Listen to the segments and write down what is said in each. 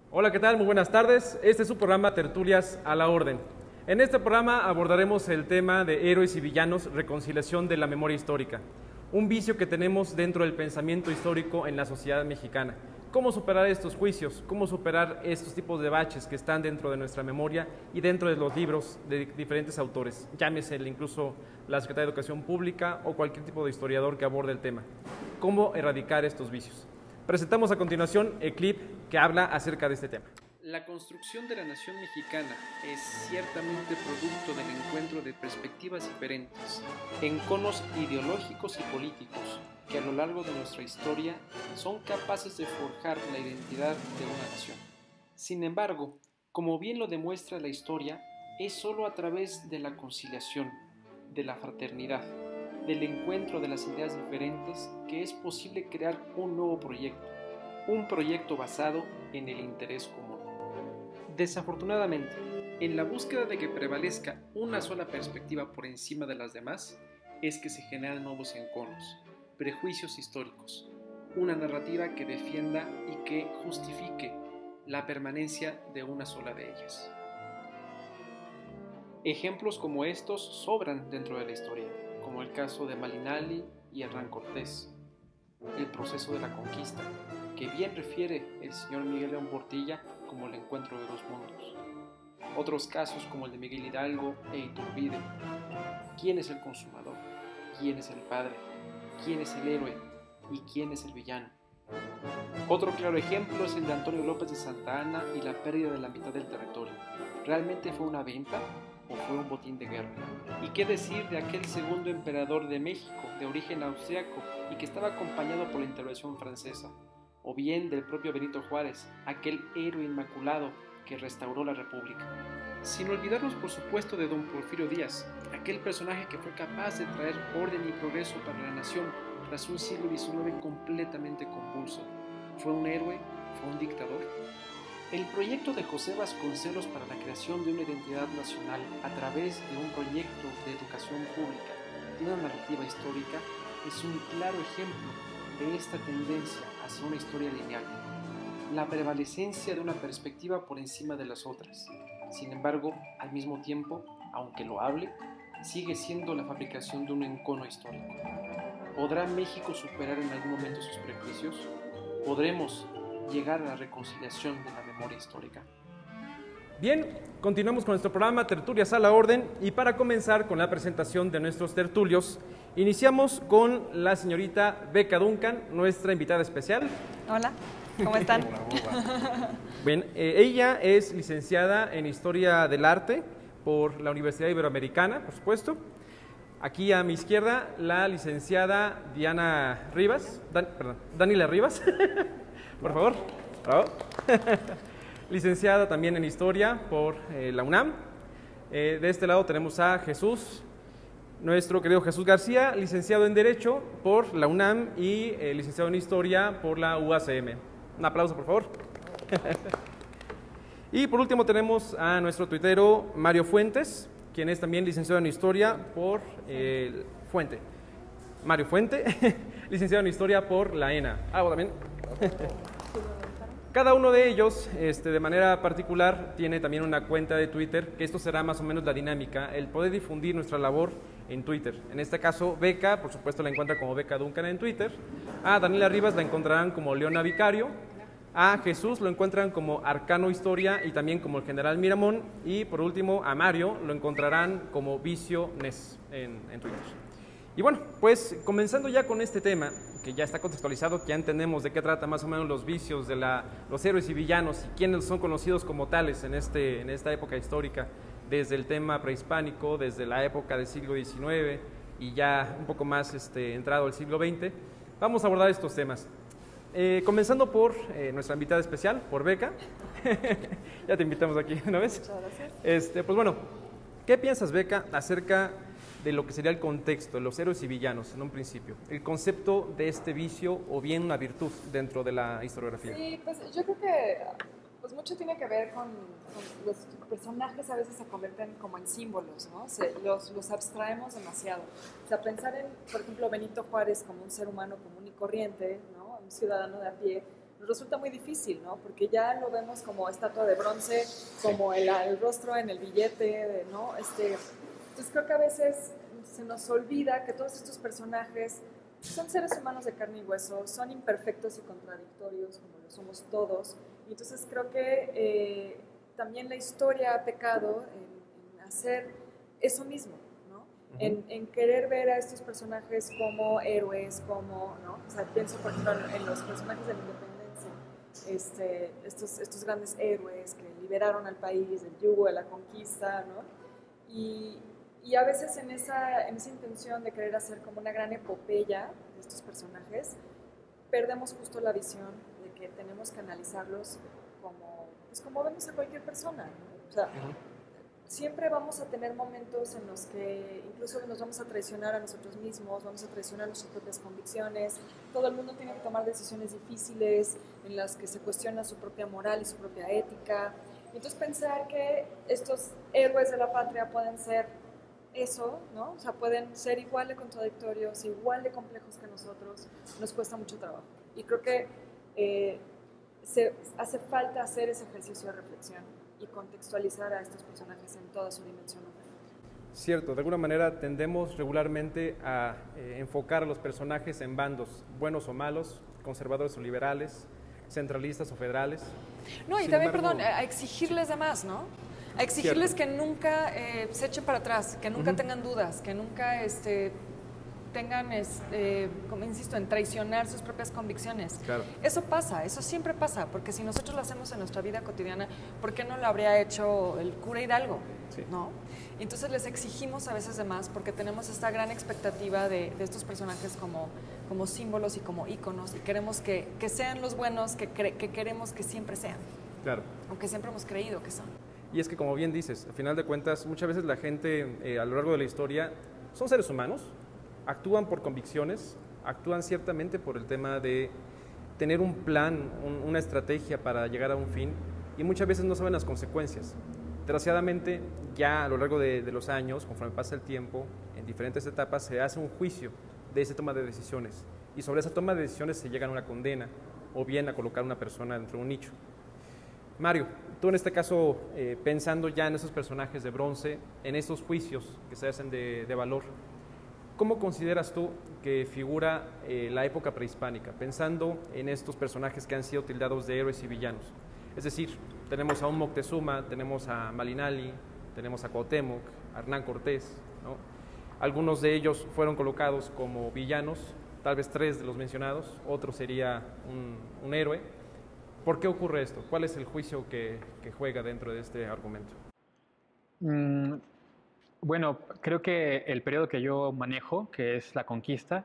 Hola, ¿qué tal? Muy buenas tardes. Este es su programa Tertulias a la Orden. En este programa abordaremos el tema de héroes y villanos, reconciliación de la memoria histórica, un vicio que tenemos dentro del pensamiento histórico en la sociedad mexicana. ¿Cómo superar estos juicios? ¿Cómo superar estos tipos de baches que están dentro de nuestra memoria y dentro de los libros de diferentes autores? Llámese incluso la Secretaría de Educación Pública o cualquier tipo de historiador que aborde el tema. ¿Cómo erradicar estos vicios? Presentamos a continuación el clip que habla acerca de este tema. La construcción de la nación mexicana es ciertamente producto del encuentro de perspectivas diferentes, enconos ideológicos y políticos que a lo largo de nuestra historia son capaces de forjar la identidad de una nación. Sin embargo, como bien lo demuestra la historia, es solo a través de la conciliación, de la fraternidad, del encuentro de las ideas diferentes que es posible crear un nuevo proyecto, un proyecto basado en el interés común. Desafortunadamente, en la búsqueda de que prevalezca una sola perspectiva por encima de las demás, es que se generan nuevos enconos, prejuicios históricos, una narrativa que defienda y que justifique la permanencia de una sola de ellas. Ejemplos como estos sobran dentro de la historia, como el caso de Malinali y Hernán Cortés, el proceso de la conquista, que bien refiere el señor Miguel León Portilla como el encuentro de dos mundos. Otros casos como el de Miguel Hidalgo e Iturbide. ¿Quién es el consumador? ¿Quién es el padre? ¿Quién es el héroe? ¿Y quién es el villano? Otro claro ejemplo es el de Antonio López de Santa Anna y la pérdida de la mitad del territorio. ¿Realmente fue una venta o fue un botín de guerra? ¿Y qué decir de aquel segundo emperador de México, de origen austriaco, y que estaba acompañado por la intervención francesa? O bien del propio Benito Juárez, aquel héroe inmaculado que restauró la República. Sin olvidarnos, por supuesto, de don Porfirio Díaz, aquel personaje que fue capaz de traer orden y progreso para la nación tras un siglo XIX completamente convulso. ¿Fue un héroe? ¿Fue un dictador? El proyecto de José Vasconcelos para la creación de una identidad nacional a través de un proyecto de educación pública y una narrativa histórica es un claro ejemplo de esta tendencia hacia una historia lineal, la prevalecencia de una perspectiva por encima de las otras. Sin embargo, al mismo tiempo, aunque lo hable, sigue siendo la fabricación de un encono histórico. ¿Podrá México superar en algún momento sus prejuicios? ¿Podremos llegar a la reconciliación de la memoria histórica? Bien, continuamos con nuestro programa Tertulias a la Orden y para comenzar con la presentación de nuestros tertulios, iniciamos con la señorita Beca Duncan, nuestra invitada especial. Hola, ¿cómo están? Bien, ella es licenciada en Historia del Arte por la Universidad Iberoamericana, por supuesto. Aquí a mi izquierda, la licenciada Diana Rivas, Daniela Rivas, por favor. Bravo. Licenciada también en Historia por la UNAM. De este lado tenemos a Jesús, nuestro querido Jesús García, licenciado en Derecho por la UNAM y licenciado en Historia por la UACM. Un aplauso, por favor. Y por último tenemos a nuestro tuitero Mario Fuentes, quien es también licenciado en Historia por Mario Fuente, licenciado en Historia por la ENA. También. Cada uno de ellos, de manera particular, tiene también una cuenta de Twitter, que esto será más o menos la dinámica, el poder difundir nuestra labor en Twitter. En este caso, Beca, por supuesto, la encuentra como Beca Duncan en Twitter. A Daniela Rivas la encontrarán como Leona Vicario. A Jesús lo encuentran como Arcano Historia y también como el General Miramón. Y por último, a Mario lo encontrarán como Vicio Nes en Twitter. Y bueno, pues comenzando ya con este tema, que ya está contextualizado, que ya entendemos de qué trata más o menos los vicios de los héroes y villanos y quiénes son conocidos como tales en esta época histórica, desde el tema prehispánico, desde la época del siglo XIX y ya un poco más entrado al siglo XX, vamos a abordar estos temas. Comenzando por nuestra invitada especial, por Beca. Ya te invitamos aquí una vez. Muchas gracias. Pues bueno, ¿qué piensas, Beca, acerca de lo que sería el contexto de los héroes y villanos en un principio? El concepto de este vicio o bien una virtud dentro de la historiografía. Sí, pues yo creo que pues mucho tiene que ver con los personajes a veces se convierten como en símbolos, ¿no? Los abstraemos demasiado. O sea, pensar en, por ejemplo, Benito Juárez como un ser humano común y corriente, ¿no? Un ciudadano de a pie, nos resulta muy difícil, ¿no? Porque ya lo vemos como estatua de bronce, como el rostro en el billete, ¿no? Entonces creo que a veces se nos olvida que todos estos personajes son seres humanos de carne y hueso, son imperfectos y contradictorios, como lo somos todos. Y entonces creo que también la historia ha pecado en hacer eso mismo, ¿no? En querer ver a estos personajes como héroes, como, ¿no? O sea, pienso por ejemplo en los personajes de la independencia, estos grandes héroes que liberaron al país del yugo de la conquista, ¿no? Y a veces en esa intención de querer hacer como una gran epopeya de estos personajes, perdemos justo la visión de que tenemos que analizarlos como vemos a cualquier persona, ¿no? O sea, siempre vamos a tener momentos en los que incluso nos vamos a traicionar a nosotros mismos, vamos a traicionar nuestras propias convicciones. Todo el mundo tiene que tomar decisiones difíciles en las que se cuestiona su propia moral y su propia ética. Y entonces pensar que estos héroes de la patria pueden ser eso, ¿no? O sea, pueden ser igual de contradictorios, igual de complejos que nosotros, nos cuesta mucho trabajo. Y creo que hace falta hacer ese ejercicio de reflexión y contextualizar a estos personajes en toda su dimensión humana. Cierto, de alguna manera tendemos regularmente a enfocar a los personajes en bandos, buenos o malos, conservadores o liberales, centralistas o federales. No, y Sin también, embargo, perdón, a exigirles de más, ¿no? A exigirles cierto. que nunca se echen para atrás, que nunca tengan dudas, que nunca tengan, como insisto, en traicionar sus propias convicciones. Claro. Eso pasa, eso siempre pasa, porque si nosotros lo hacemos en nuestra vida cotidiana, ¿por qué no lo habría hecho el cura Hidalgo? Sí. ¿No? Entonces les exigimos a veces de más porque tenemos esta gran expectativa de estos personajes como símbolos y como íconos y queremos que sean los buenos que queremos que siempre sean. Claro. O que siempre hemos creído que son. Y es que, como bien dices, al final de cuentas, muchas veces la gente a lo largo de la historia son seres humanos, actúan por convicciones, actúan ciertamente por el tema de tener un plan, una estrategia para llegar a un fin, y muchas veces no saben las consecuencias. Desgraciadamente, ya a lo largo de los años, conforme pasa el tiempo, en diferentes etapas se hace un juicio de esa toma de decisiones, y sobre esa toma de decisiones se llega a una condena, o bien a colocar a una persona dentro de un nicho. Mario, tú en este caso, pensando ya en esos personajes de bronce, en estos juicios que se hacen de valor, ¿cómo consideras tú que figura la época prehispánica, pensando en estos personajes que han sido tildados de héroes y villanos? Es decir, tenemos a un Moctezuma, tenemos a Malinali, tenemos a Cuauhtémoc, a Hernán Cortés, ¿no? Algunos de ellos fueron colocados como villanos, tal vez 3 de los mencionados, otro sería un héroe. ¿Por qué ocurre esto? ¿Cuál es el juicio que juega dentro de este argumento? Bueno, creo que el periodo que yo manejo, que es la conquista,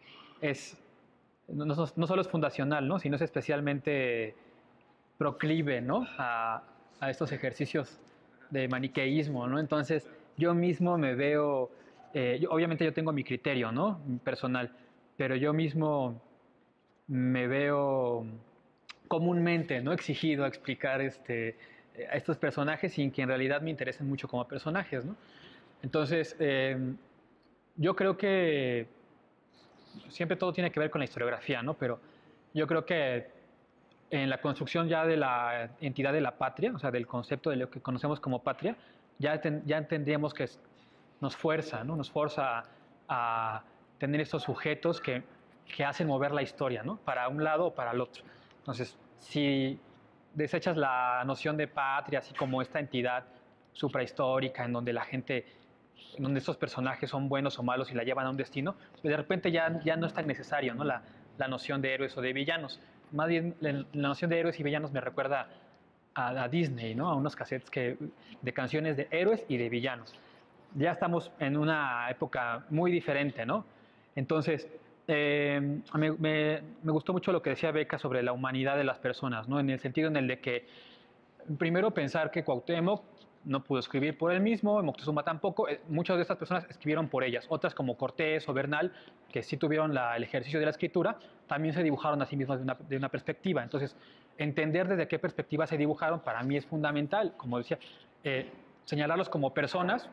no solo es fundacional, ¿no? Sino es especialmente proclive, ¿no? a estos ejercicios de maniqueísmo, ¿no? Entonces, yo mismo me veo, obviamente yo tengo mi criterio, ¿no? Personal, pero yo mismo me veo comúnmente, ¿no? Exigido a explicar a estos personajes sin que en realidad me interesen mucho como personajes, ¿no? Entonces, yo creo que siempre todo tiene que ver con la historiografía, ¿no? Pero yo creo que en la construcción ya de la entidad de la patria, o sea, del concepto de lo que conocemos como patria, ya tendríamos que nos fuerza, ¿no? Nos fuerza a tener estos sujetos que hacen mover la historia, ¿no? Para un lado o para el otro. Entonces, si desechas la noción de patria, así como esta entidad suprahistórica en donde la gente, en donde estos personajes son buenos o malos y la llevan a un destino, pues de repente ya no es tan necesario, ¿no? La noción de héroes o de villanos. Más bien, la noción de héroes y villanos me recuerda a Disney, ¿no? A unos cassettes de canciones de héroes y de villanos. Ya estamos en una época muy diferente, ¿no? Entonces, me gustó mucho lo que decía Beca sobre la humanidad de las personas, ¿no? En el sentido en el de que, primero, pensar que Cuauhtémoc no pudo escribir por él mismo, Moctezuma tampoco, muchas de estas personas escribieron por ellas, otras como Cortés o Bernal, que sí tuvieron el ejercicio de la escritura, también se dibujaron a sí mismas de una perspectiva. Entonces, entender desde qué perspectiva se dibujaron para mí es fundamental, como decía, señalarlos como personas.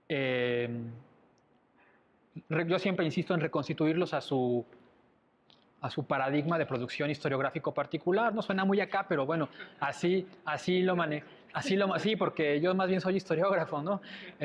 Yo siempre insisto en reconstituirlos a su su paradigma de producción historiográfico particular. No suena muy acá, pero bueno, así lo manejo. Sí, porque yo más bien soy historiógrafo, ¿no?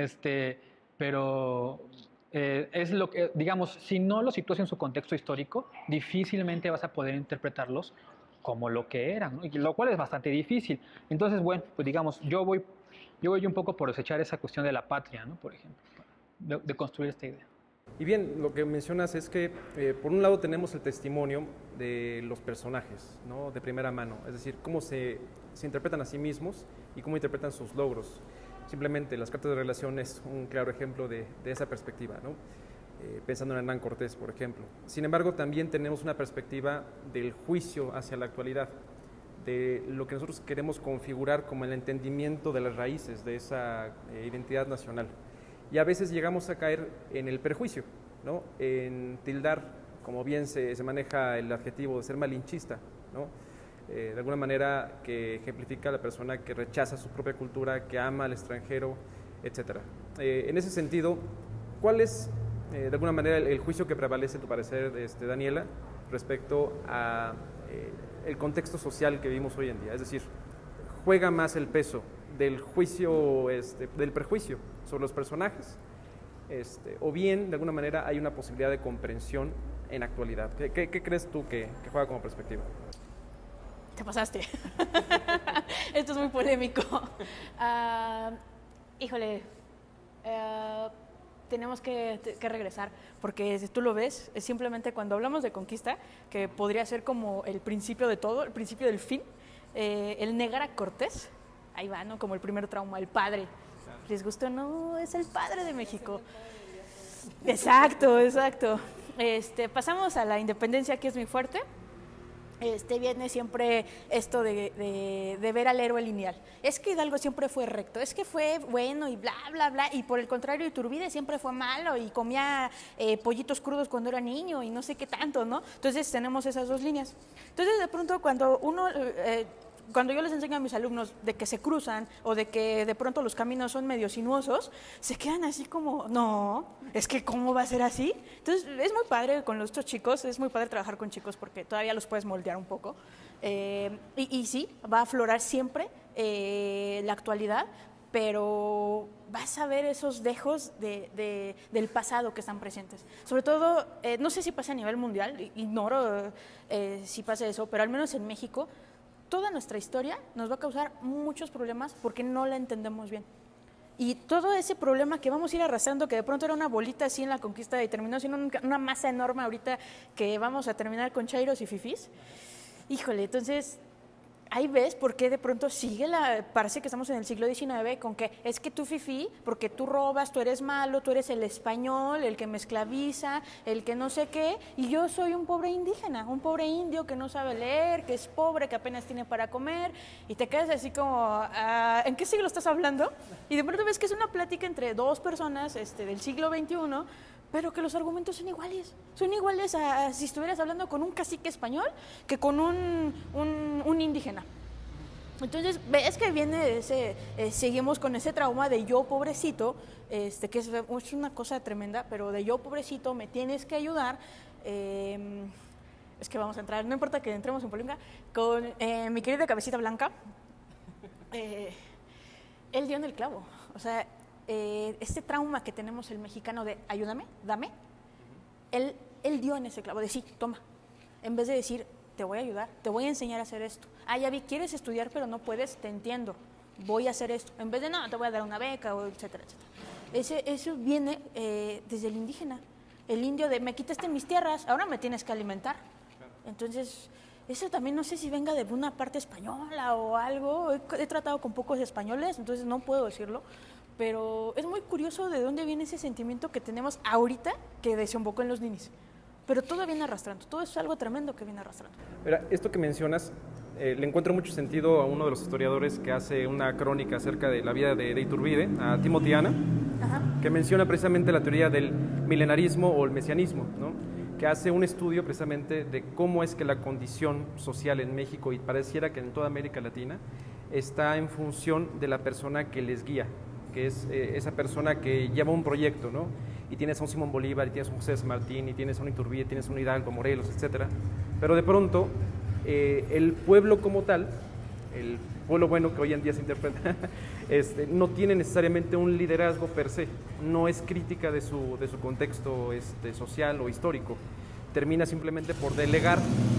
Pero es lo que, digamos, si no los sitúas en su contexto histórico, difícilmente vas a poder interpretarlos como lo que eran, ¿no? Y lo cual es bastante difícil. Entonces, bueno, pues digamos, yo voy un poco por desechar esa cuestión de la patria, ¿no? Por ejemplo, de construir esta idea. Y bien, lo que mencionas es que, por un lado, tenemos el testimonio de los personajes, ¿no? De primera mano, es decir, cómo se interpretan a sí mismos y cómo interpretan sus logros. Simplemente las cartas de relación es un claro ejemplo de esa perspectiva, ¿no? Pensando en Hernán Cortés, por ejemplo. Sin embargo, también tenemos una perspectiva del juicio hacia la actualidad, de lo que nosotros queremos configurar como el entendimiento de las raíces de esa identidad nacional. Y a veces llegamos a caer en el perjuicio, ¿no? En tildar, como bien se maneja el adjetivo de ser malinchista, ¿no? De alguna manera que ejemplifica a la persona que rechaza su propia cultura, que ama al extranjero, etc. En ese sentido, ¿cuál es, de alguna manera, el juicio que prevalece, a tu parecer, Daniela, respecto a el contexto social que vivimos hoy en día? Es decir, ¿juega más el peso del juicio, del prejuicio sobre los personajes, o bien, de alguna manera, hay una posibilidad de comprensión en actualidad? ¿Qué crees tú que juega como perspectiva? Te pasaste. Esto es muy polémico. Híjole, tenemos que regresar, porque si tú lo ves, es simplemente cuando hablamos de conquista, que podría ser como el principio de todo, el principio del fin, el negar a Cortés, ahí va, ¿no? Como el primer trauma, el padre. ¿Les gustó? No, es el padre de México. Exacto. Pasamos a la independencia, que es muy fuerte. Viene siempre esto de ver al héroe lineal. Es que Hidalgo siempre fue recto, es que fue bueno y bla, bla, bla, y por el contrario Iturbide siempre fue malo y comía pollitos crudos cuando era niño y no sé qué tanto, ¿no? Entonces tenemos esas dos líneas. Entonces de pronto cuando yo les enseño a mis alumnos de que se cruzan o de que de pronto los caminos son medio sinuosos, se quedan así como, no, es que ¿cómo va a ser así? Entonces es muy padre con estos chicos, es muy padre trabajar con chicos porque todavía los puedes moldear un poco. Y sí, va a aflorar siempre la actualidad, pero vas a ver esos dejos del pasado que están presentes. Sobre todo, no sé si pasa a nivel mundial, ignoro si pasa eso, pero al menos en México, toda nuestra historia nos va a causar muchos problemas porque no la entendemos bien. Y todo ese problema que vamos a ir arrastrando, que de pronto era una bolita así en la conquista y terminó siendo una masa enorme ahorita que vamos a terminar con chairos y fifís, híjole, entonces ahí ves por qué de pronto parece que estamos en el siglo XIX con que es que tú fifí, porque tú robas, tú eres malo, tú eres el español, el que me esclaviza, el que no sé qué, y yo soy un pobre indígena, un pobre indio que no sabe leer, que es pobre, que apenas tiene para comer, y te quedas así como, ¿en qué siglo estás hablando? Y de pronto ves que es una plática entre dos personas del siglo XXI, pero que los argumentos son iguales a si estuvieras hablando con un cacique español que con un indígena. Entonces, ves que viene seguimos con ese trauma de yo pobrecito, que es una cosa tremenda, pero de yo pobrecito, me tienes que ayudar. Es que vamos a entrar, no importa que entremos en polémica, con mi querida Cabecita Blanca. Él dio en el clavo, o sea, este trauma que tenemos el mexicano de ayúdame, dame, él dio en ese clavo de sí, toma, en vez de decir te voy a ayudar, te voy a enseñar a hacer esto. Ya vi, quieres estudiar pero no puedes, te entiendo, voy a hacer esto, en vez de no, te voy a dar una beca, o etcétera, etcétera. Eso viene desde el indígena, el indio de me quitaste mis tierras, ahora me tienes que alimentar. Entonces, eso también no sé si venga de una parte española o algo, he tratado con pocos españoles, entonces no puedo decirlo. Pero es muy curioso de dónde viene ese sentimiento que tenemos ahorita que desembocó en los ninis. Pero todo viene arrastrando, todo es algo tremendo que viene arrastrando. Mira, esto que mencionas, le encuentro mucho sentido a uno de los historiadores que hace una crónica acerca de la vida de Iturbide, a Timothy Ana, que menciona precisamente la teoría del milenarismo o el mesianismo, ¿no? Que hace un estudio precisamente de cómo es que la condición social en México, y pareciera que en toda América Latina, está en función de la persona que les guía, que es esa persona que lleva un proyecto, ¿no? Y tienes a un Simón Bolívar, y tienes a un José San Martín, y tienes a un Iturbide, tienes a un Hidalgo, Morelos, etcétera, Pero de pronto, el pueblo como tal, el pueblo bueno que hoy en día se interpreta, no tiene necesariamente un liderazgo per se, no es crítica de su contexto social o histórico, termina simplemente por delegar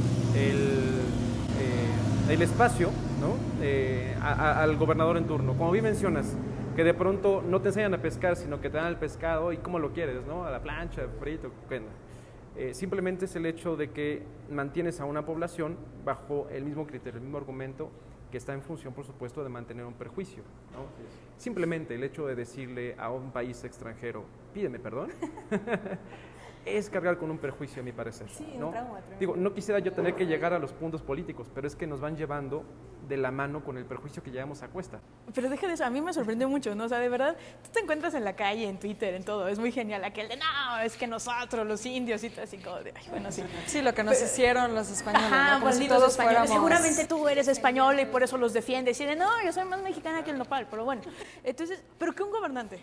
el espacio, ¿no? Al gobernador en turno. Como bien mencionas, que de pronto no te enseñan a pescar, sino que te dan el pescado y cómo lo quieres, ¿no? A la plancha, frito, simplemente es el hecho de que mantienes a una población bajo el mismo criterio, el mismo argumento, que está en función, por supuesto, de mantener un perjuicio, ¿no? Simplemente el hecho de decirle a un país extranjero, pídeme perdón, es cargar con un perjuicio, a mi parecer. Sí, ¿no? un trauma. Digo, no quisiera yo tener que llegar a los puntos políticos, pero es que nos van llevando de la mano con el perjuicio que llevamos a cuesta. Pero deja de eso, a mí me sorprendió mucho, ¿no? O sea, de verdad, tú te encuentras en la calle, en Twitter, en todo, es muy genial aquel de, no, es que nosotros, los indios, y todo así como de, ay, bueno, sí. Sí, lo que nos hicieron los españoles, Ajá, ¿no? Como si malditos todos españoles. fuéramos... Seguramente tú eres español y por eso los defiendes. Y de, no, yo soy más mexicana que el nopal, pero bueno. Entonces, pero que un gobernante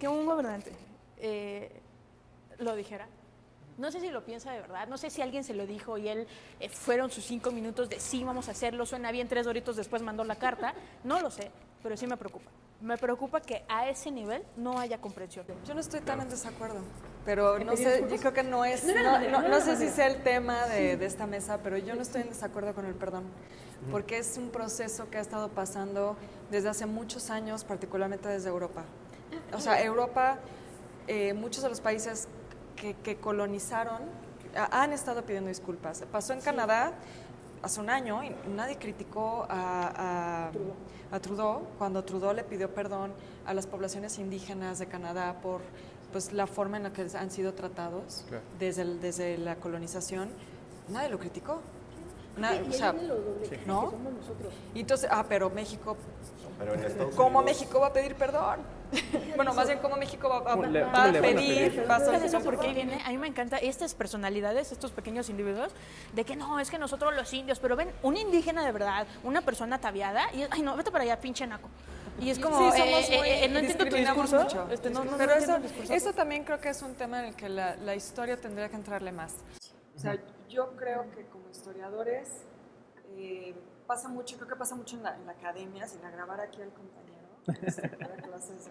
lo dijera. No sé si lo piensa de verdad, no sé si alguien se lo dijo y él fueron sus 5 minutos de sí, vamos a hacerlo, suena bien, 3 horitos después mandó la carta, no lo sé, pero sí me preocupa. Me preocupa que a ese nivel no haya comprensión. Yo no estoy tan en desacuerdo, pero no sé, yo creo que no es, no sé si sea el tema de esta mesa, pero yo no estoy en desacuerdo con el perdón, porque es un proceso que ha estado pasando desde hace muchos años, particularmente desde Europa. O sea, Europa, muchos de los países que colonizaron han estado pidiendo disculpas. Pasó en Canadá hace un año y nadie criticó a Trudeau cuando Trudeau le pidió perdón a las poblaciones indígenas de Canadá por pues, la forma en la que han sido tratados desde la colonización. Nadie lo criticó. O sea, ¿no? Y entonces, pero México, ¿cómo México va a pedir perdón? Bueno, más bien cómo México va a pedir. Eso porque ahí viene, a mí me encanta estas personalidades, estos pequeños individuos, de que no, es que nosotros los indios, pero ven, un indígena de verdad, una persona ataviada, y ay no, vete para allá, pinche naco. Y es como, sí, somos muy, no entiendo tu discurso. Mucho. Pero eso también creo que es un tema en el que la historia tendría que entrarle más. O sea, yo creo que como historiadores pasa mucho, creo que pasa mucho en la academia, sin agravar aquí al compañero, para clases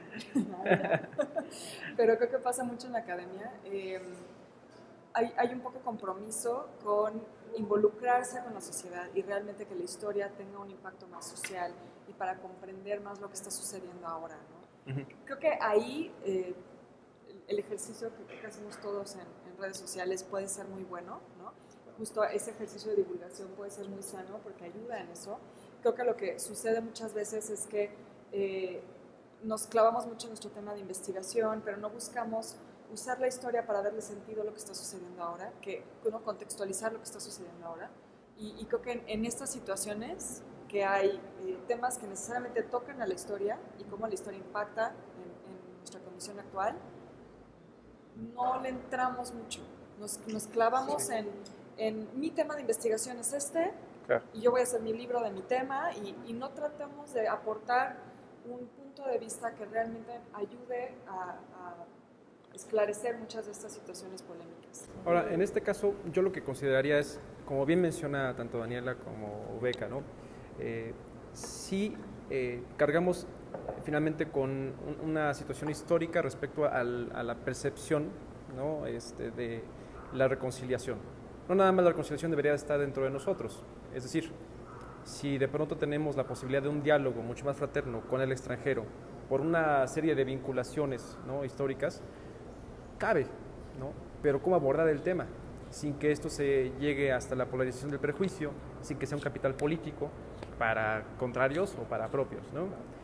pero creo que pasa mucho en la academia. Hay un poco compromiso con involucrarse con la sociedad y realmente que la historia tenga un impacto más social y para comprender más lo que está sucediendo ahora, ¿no? Creo que ahí el ejercicio que hacemos todos en redes sociales puede ser muy bueno, ¿no? Justo ese ejercicio de divulgación puede ser muy sano porque ayuda en eso. Creo que lo que sucede muchas veces es que nos clavamos mucho en nuestro tema de investigación, pero no buscamos usar la historia para darle sentido a lo que está sucediendo ahora, contextualizar lo que está sucediendo ahora. Y creo que en estas situaciones que hay temas que necesariamente tocan a la historia y cómo la historia impacta en nuestra condición actual, no le entramos mucho. Nos clavamos en mi tema de investigación es claro. Y yo voy a hacer mi libro de mi tema y no tratamos de aportar un punto de vista que realmente ayude a esclarecer muchas de estas situaciones polémicas. Ahora, en este caso, yo lo que consideraría es, como bien menciona tanto Daniela como Beca, ¿no? Sí cargamos finalmente con una situación histórica respecto a la percepción, ¿no? De la reconciliación. No nada más la reconciliación debería estar dentro de nosotros, es decir, si de pronto tenemos la posibilidad de un diálogo mucho más fraterno con el extranjero por una serie de vinculaciones, ¿no? históricas, cabe, ¿no? Pero ¿cómo abordar el tema? Sin que esto se llegue hasta la polarización del prejuicio, sin que sea un capital político para contrarios o para propios, ¿no?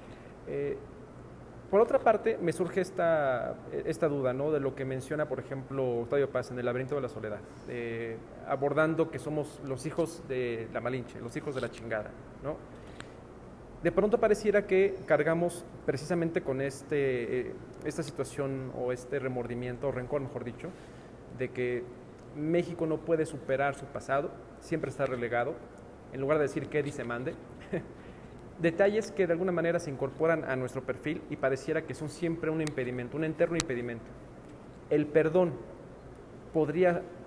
Por otra parte, me surge esta duda, ¿no? De lo que menciona, por ejemplo, Octavio Paz en El laberinto de la soledad, abordando que somos los hijos de la Malinche, los hijos de la chingada, ¿no? De pronto pareciera que cargamos precisamente con esta situación o este remordimiento, o rencor, mejor dicho, de que México no puede superar su pasado, siempre está relegado, en lugar de decir que dice mande. Detalles que de alguna manera se incorporan a nuestro perfil y pareciera que son siempre un impedimento, un eterno impedimento. El perdón podría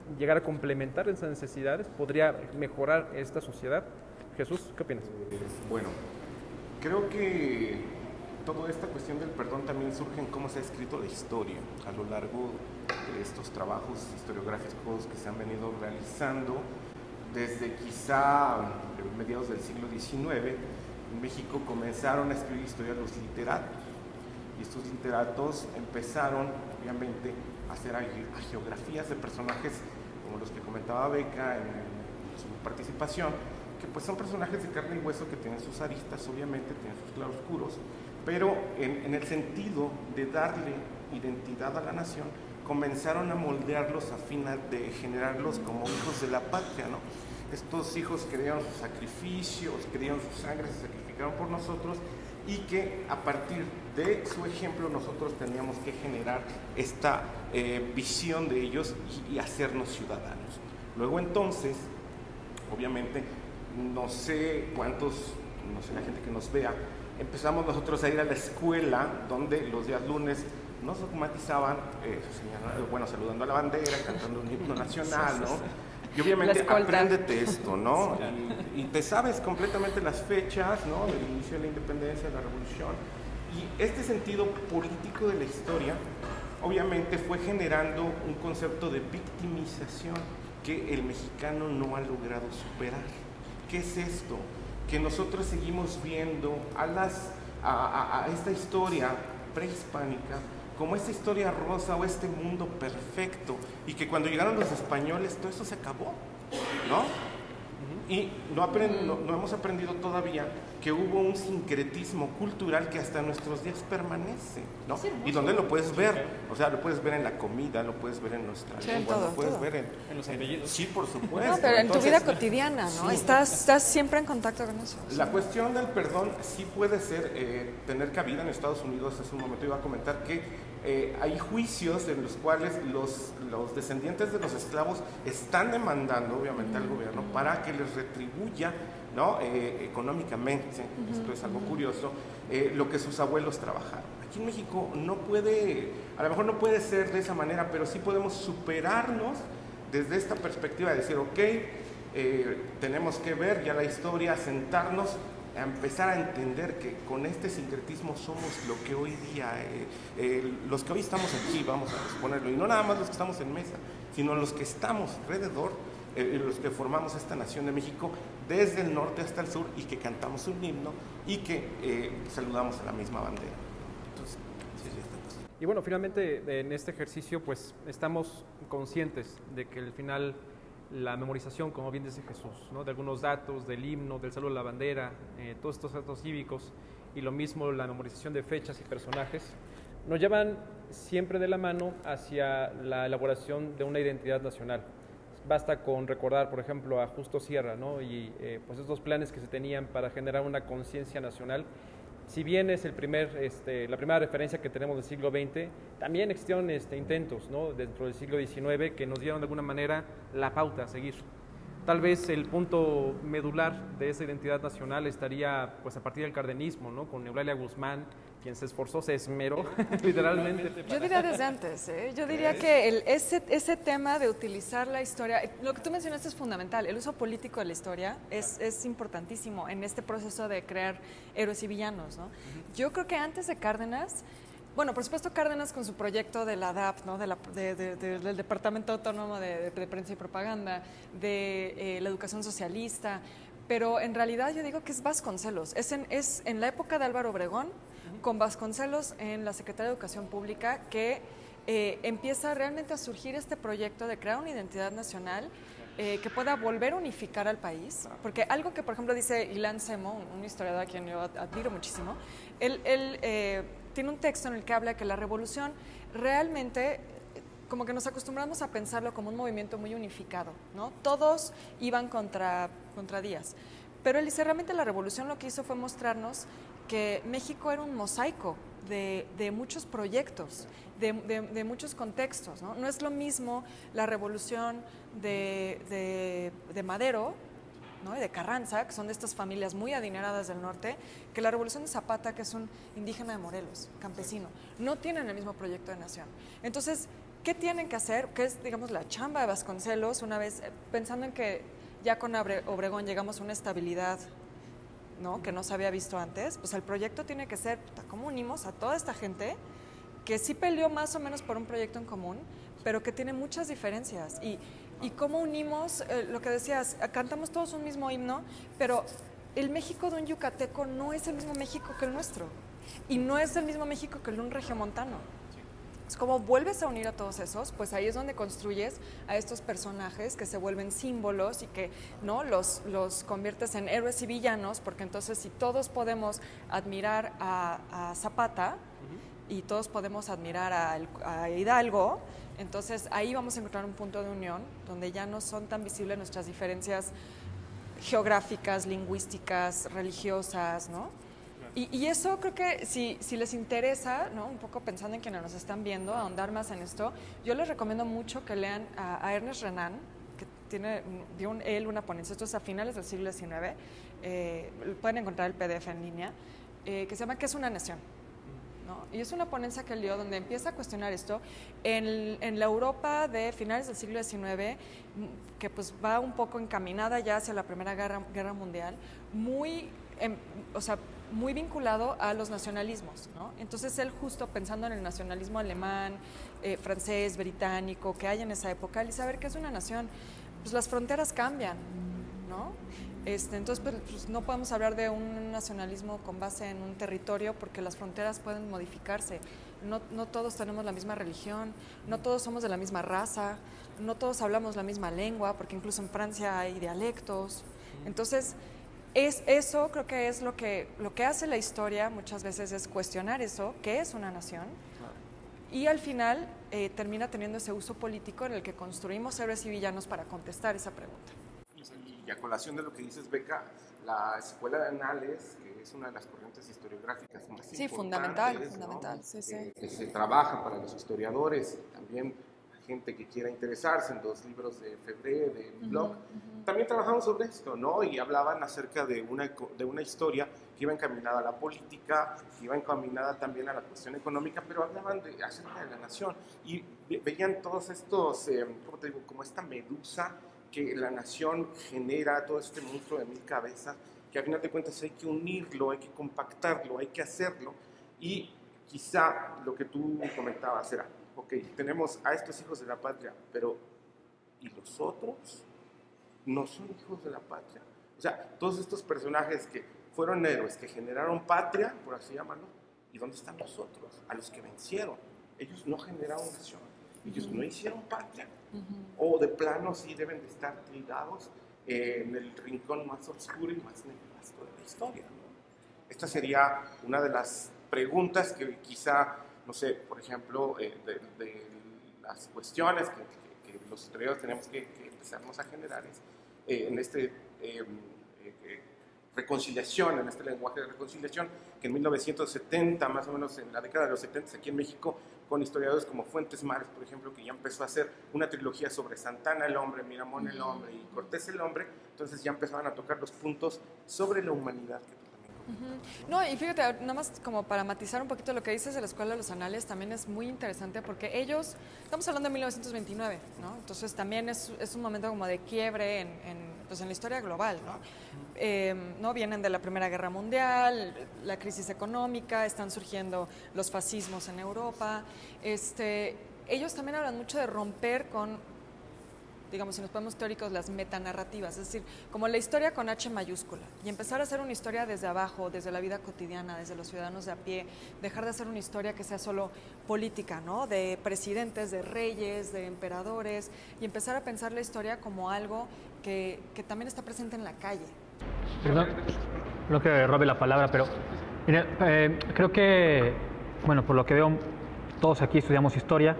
llegar a complementar esas necesidades, podría mejorar esta sociedad. Jesús, ¿qué opinas? Bueno, creo que toda esta cuestión del perdón también surge en cómo se ha escrito la historia a lo largo de estos trabajos historiográficos que se han venido realizando desde quizá mediados del siglo XIX. En México comenzaron a escribir historia los literatos, y estos literatos empezaron obviamente a hacer geografías de personajes como los que comentaba Beca en su participación, que pues son personajes de carne y hueso que tienen sus aristas, obviamente tienen sus claroscuros, pero en el sentido de darle identidad a la nación, comenzaron a moldearlos a fin de generarlos como hijos de la patria, ¿no? Estos hijos que dieron sus sacrificios, que dieron su sangre, se sacrificaron por nosotros, y que a partir de su ejemplo nosotros teníamos que generar esta visión de ellos y hacernos ciudadanos. Luego entonces, obviamente, no sé cuántos, no sé la gente que nos vea, empezamos nosotros a ir a la escuela donde los días lunes nos dogmatizaban, saludando a la bandera, cantando un himno nacional, ¿no? Y obviamente apréndete esto, ¿no? Y te sabes completamente las fechas, ¿no? Del inicio de la independencia, de la revolución. Y este sentido político de la historia, obviamente fue generando un concepto de victimización que el mexicano no ha logrado superar. ¿Qué es esto? Que nosotros seguimos viendo a esta historia prehispánica como esta historia rosa o este mundo perfecto, y que cuando llegaron los españoles todo eso se acabó, ¿no? Y no hemos aprendido todavía que hubo un sincretismo cultural que hasta nuestros días permanece, ¿no? Y donde lo puedes ver, o sea, lo puedes ver en la comida, lo puedes ver en nuestra lengua, lo puedes ver en los apellidos. Sí, por supuesto. No, pero en tu vida cotidiana, ¿no? Sí. Estás siempre en contacto con eso. La cuestión del perdón sí puede ser, tener cabida en Estados Unidos. Hace un momento iba a comentar que hay juicios en los cuales los descendientes de los esclavos están demandando, obviamente, al gobierno para que les retribuya, ¿no? Económicamente, esto es algo curioso, lo que sus abuelos trabajaron. Aquí en México no puede, a lo mejor no puede ser de esa manera, pero sí podemos superarnos desde esta perspectiva de decir, ok, tenemos que ver ya la historia, sentarnos, a empezar a entender que con este sincretismo somos lo que hoy día, los que hoy estamos aquí, vamos a exponerlo, y no nada más los que estamos en mesa, sino los que estamos alrededor, los que formamos esta nación de México, desde el norte hasta el sur, y que cantamos un himno y que saludamos a la misma bandera. Entonces, sí, ya está. Y bueno, finalmente en este ejercicio pues estamos conscientes de que al final la memorización, como bien dice Jesús, ¿no? De algunos datos, del himno, del saludo a la bandera, todos estos actos cívicos, y lo mismo la memorización de fechas y personajes, nos llevan siempre de la mano hacia la elaboración de una identidad nacional. Basta con recordar, por ejemplo, a Justo Sierra, ¿no? Y pues estos planes que se tenían para generar una conciencia nacional. Si bien es la primera referencia que tenemos del siglo XX, también existieron intentos, ¿no? Dentro del siglo XIX que nos dieron de alguna manera la pauta a seguir. Tal vez el punto medular de esa identidad nacional estaría pues a partir del cardenismo, ¿no? Con Eulalia Guzmán, quien se esforzó, se esmeró, literalmente. Yo diría desde antes, yo diría que ese tema de utilizar la historia, lo que tú mencionaste es fundamental, el uso político de la historia es importantísimo en este proceso de crear héroes y villanos, ¿no? Yo creo que antes de Cárdenas, bueno, por supuesto Cárdenas con su proyecto de la DAP, ¿no? Del Departamento Autónomo de Prensa y Propaganda, de la educación socialista, pero en realidad yo digo que es Vasconcelos, es en la época de Álvaro Obregón, con Vasconcelos en la Secretaría de Educación Pública, que empieza realmente a surgir este proyecto de crear una identidad nacional que pueda volver a unificar al país, porque algo que por ejemplo dice Ilan Semo, un historiador a quien yo admiro muchísimo, él tiene un texto en el que habla que la revolución realmente, como que nos acostumbramos a pensarlo como un movimiento muy unificado, ¿no? Todos iban contra Díaz, pero él dice realmente la revolución lo que hizo fue mostrarnos que México era un mosaico de muchos proyectos, de muchos contextos, ¿no? No es lo mismo la revolución de Madero, ¿no? Y de Carranza, que son de estas familias muy adineradas del norte, que la revolución de Zapata, que es un indígena de Morelos, campesino. No tienen el mismo proyecto de nación. Entonces, ¿qué tienen que hacer? ¿Qué es, digamos, la chamba de Vasconcelos? Una vez, pensando en que ya con Obregón llegamos a una estabilidad, ¿no?, que no se había visto antes, pues el proyecto tiene que ser, ¿cómo unimos a toda esta gente que sí peleó más o menos por un proyecto en común, pero que tiene muchas diferencias? Y cómo unimos, lo que decías, cantamos todos un mismo himno, pero el México de un yucateco no es el mismo México que el nuestro, y no es el mismo México que el de un regiomontano. Es como vuelves a unir a todos esos, pues ahí es donde construyes a estos personajes que se vuelven símbolos y que, ¿no?, los conviertes en héroes y villanos, porque entonces si todos podemos admirar a Zapata y todos podemos admirar a Hidalgo, entonces ahí vamos a encontrar un punto de unión donde ya no son tan visibles nuestras diferencias geográficas, lingüísticas, religiosas, ¿no? Y eso creo que si les interesa, ¿no?, un poco pensando en quienes nos están viendo, ahondar más en esto, yo les recomiendo mucho que lean a Ernest Renan, que dio él una ponencia, esto es a finales del siglo XIX, pueden encontrar el PDF en línea, que se llama ¿Qué es una nación?, ¿no? Y es una ponencia que él dio donde empieza a cuestionar esto en la Europa de finales del siglo XIX, que pues va un poco encaminada ya hacia la Primera Guerra Mundial, muy vinculado a los nacionalismos, ¿no? Entonces él, justo pensando en el nacionalismo alemán, francés, británico, que hay en esa época, él dice, a ver, ¿qué es una nación? Pues las fronteras cambian, ¿no? Entonces pues no podemos hablar de un nacionalismo con base en un territorio porque las fronteras pueden modificarse. No todos tenemos la misma religión, no todos somos de la misma raza, no todos hablamos la misma lengua, porque incluso en Francia hay dialectos. Entonces, eso creo que es lo que hace la historia muchas veces, es cuestionar eso, ¿qué es una nación? Y al final termina teniendo ese uso político en el que construimos héroes y villanos para contestar esa pregunta. Y a colación de lo que dices, Beca, la escuela de Anales, que es una de las corrientes historiográficas más importantes, fundamental, ¿no?, sí. Que se trabaja para los historiadores, también gente que quiera interesarse en los libros de Febré, de mi blog, también trabajamos sobre esto, ¿no? Y hablaban acerca de una historia que iba encaminada a la política, que iba encaminada también a la cuestión económica, pero hablaban acerca de la nación y veían todos estos, ¿cómo te digo?, como esta medusa que la nación genera, todo este monstruo de 1000 cabezas, que a final de cuentas hay que unirlo, hay que compactarlo, hay que hacerlo. Y quizá lo que tú comentabas era, ok, tenemos a estos hijos de la patria, pero ¿y los otros? ¿No son hijos de la patria? O sea, todos estos personajes que fueron héroes, que generaron patria, por así llamarlo, ¿y dónde están los otros? A los que vencieron. Ellos no generaron nación, ellos no hicieron patria. O de plano sí deben de estar tildados en el rincón más oscuro y más nefasto de la historia, ¿no? Esta sería una de las preguntas que quizá, no sé, por ejemplo, de las cuestiones que los historiadores tenemos que empezarnos a generar en este reconciliación, en este lenguaje de reconciliación, que en 1970, más o menos en la década de los 70, aquí en México, con historiadores como Fuentes Mares, por ejemplo, que ya empezó a hacer una trilogía sobre Santana el hombre, Miramón el hombre y Cortés el hombre, entonces ya empezaban a tocar los puntos sobre la humanidad que tú también comentabas, ¿no? No, y fíjate, nada más como para matizar un poquito lo que dices de la Escuela de los Anales, también es muy interesante porque ellos, estamos hablando de 1929, ¿no? Entonces también es un momento como de quiebre en la historia global, ¿no? ¿No? Vienen de la Primera Guerra Mundial, la crisis económica, están surgiendo los fascismos en Europa. Ellos también hablan mucho de romper con, digamos, si nos ponemos teóricos, las metanarrativas, es decir, como la historia con H mayúscula, y empezar a hacer una historia desde abajo, desde la vida cotidiana, desde los ciudadanos de a pie, dejar de hacer una historia que sea solo política, ¿no?, de presidentes, de reyes, de emperadores, y empezar a pensar la historia como algo que también está presente en la calle. Perdón, no que robe la palabra, pero mira, creo que, bueno, por lo que veo, todos aquí estudiamos historia.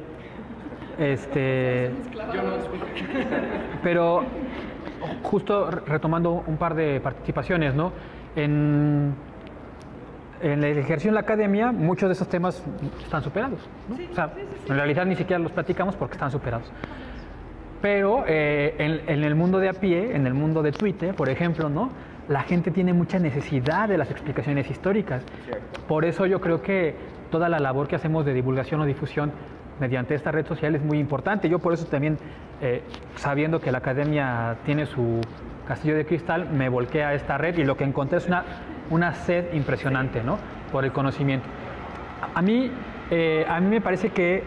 Pero justo retomando un par de participaciones, ¿no? En el ejercicio en la academia, muchos de esos temas están superados, ¿no? O sea, en realidad ni siquiera los platicamos porque están superados. Pero en el mundo de a pie, en el mundo de Twitter, por ejemplo, ¿no?, la gente tiene mucha necesidad de las explicaciones históricas. Por eso yo creo que toda la labor que hacemos de divulgación o difusión mediante esta red social es muy importante. Yo por eso también, sabiendo que la academia tiene su castillo de cristal, me volqué a esta red y lo que encontré es una sed impresionante, ¿no? Por el conocimiento. A mí me parece que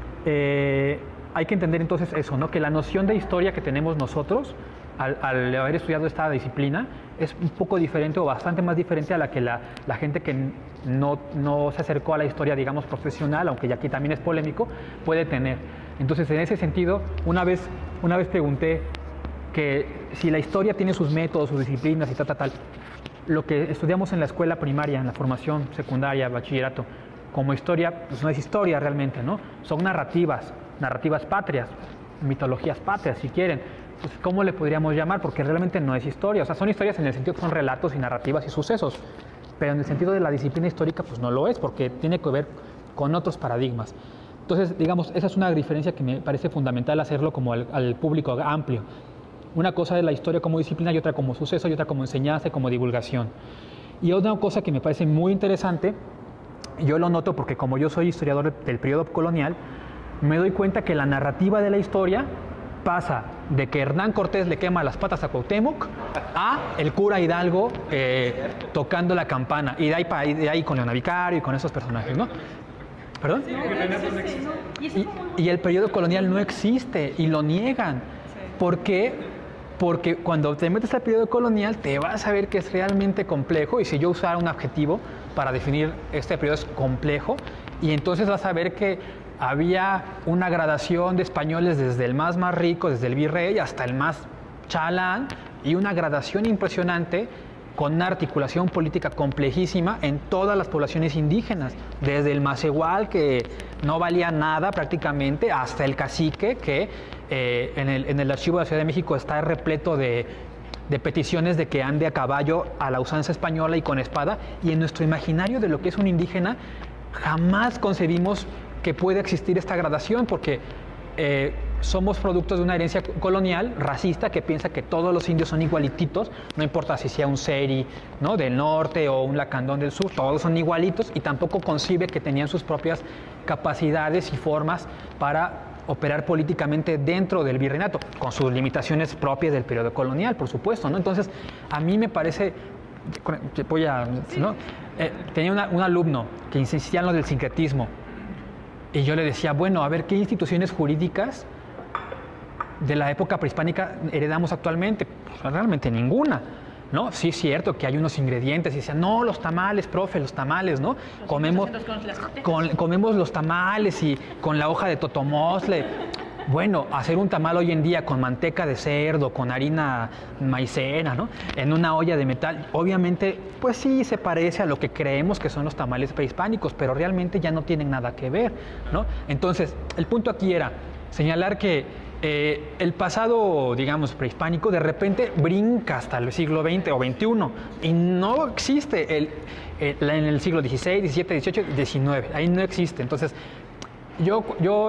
hay que entender entonces eso, ¿no? Que la noción de historia que tenemos nosotros al haber estudiado esta disciplina es un poco diferente o bastante más diferente a la que la gente que no se acercó a la historia, digamos, profesional, aunque ya aquí también es polémico, puede tener. Entonces, en ese sentido, una vez pregunté que si la historia tiene sus métodos, sus disciplinas y tal, lo que estudiamos en la escuela primaria, en la formación secundaria, bachillerato, como historia, pues no es historia realmente, ¿no? Son narrativas patrias, mitologías patrias, si quieren. Pues, ¿cómo le podríamos llamar? Porque realmente no es historia. O sea, son historias en el sentido que son relatos y narrativas y sucesos. Pero en el sentido de la disciplina histórica, pues no lo es, porque tiene que ver con otros paradigmas. Entonces, digamos, esa es una diferencia que me parece fundamental hacerlo como al público amplio. Una cosa es la historia como disciplina y otra como suceso y otra como enseñanza y como divulgación. Y otra cosa que me parece muy interesante, yo lo noto porque como yo soy historiador del periodo colonial, me doy cuenta que la narrativa de la historia pasa de que Hernán Cortés le quema las patas a Cuauhtémoc a el cura Hidalgo tocando la campana, y de ahí con Leona Vicario y con esos personajes, ¿no? ¿Perdón? Y el periodo colonial no existe y lo niegan. ¿Por qué? Porque cuando te metes al periodo colonial te vas a ver que es realmente complejo, y si yo usara un adjetivo para definir este periodo es complejo, y entonces vas a ver que había una gradación de españoles desde el más rico, desde el virrey hasta el más chalán, y una gradación impresionante con una articulación política complejísima en todas las poblaciones indígenas, desde el macehual, que no valía nada prácticamente, hasta el cacique, que en el archivo de la Ciudad de México está repleto de peticiones de que ande a caballo a la usanza española y con espada, y en nuestro imaginario de lo que es un indígena jamás concebimos que puede existir esta gradación, porque somos productos de una herencia colonial racista que piensa que todos los indios son igualititos, no importa si sea un seri, ¿no?, del norte o un lacandón del sur, todos son igualitos, y tampoco concibe que tenían sus propias capacidades y formas para operar políticamente dentro del virreinato, con sus limitaciones propias del periodo colonial, por supuesto, ¿no? Entonces, a mí me parece, ¿no? Tenía un alumno que insistía en lo del sincretismo, y yo le decía, bueno, a ver, ¿qué instituciones jurídicas de la época prehispánica heredamos actualmente? Pues realmente ninguna, ¿no? Sí es cierto que hay unos ingredientes, y decían, no, los tamales, profe, los tamales, ¿no? Comemos los tamales y con la hoja de totomosle. Bueno, hacer un tamal hoy en día con manteca de cerdo, con harina maicena, ¿no?, en una olla de metal, obviamente, pues sí se parece a lo que creemos que son los tamales prehispánicos, pero realmente ya no tienen nada que ver, ¿no? Entonces, el punto aquí era señalar que el pasado, digamos, prehispánico, de repente brinca hasta el siglo XX o XXI, y no existe en el siglo XVI, XVII, XVIII, XIX, ahí no existe. Entonces, yo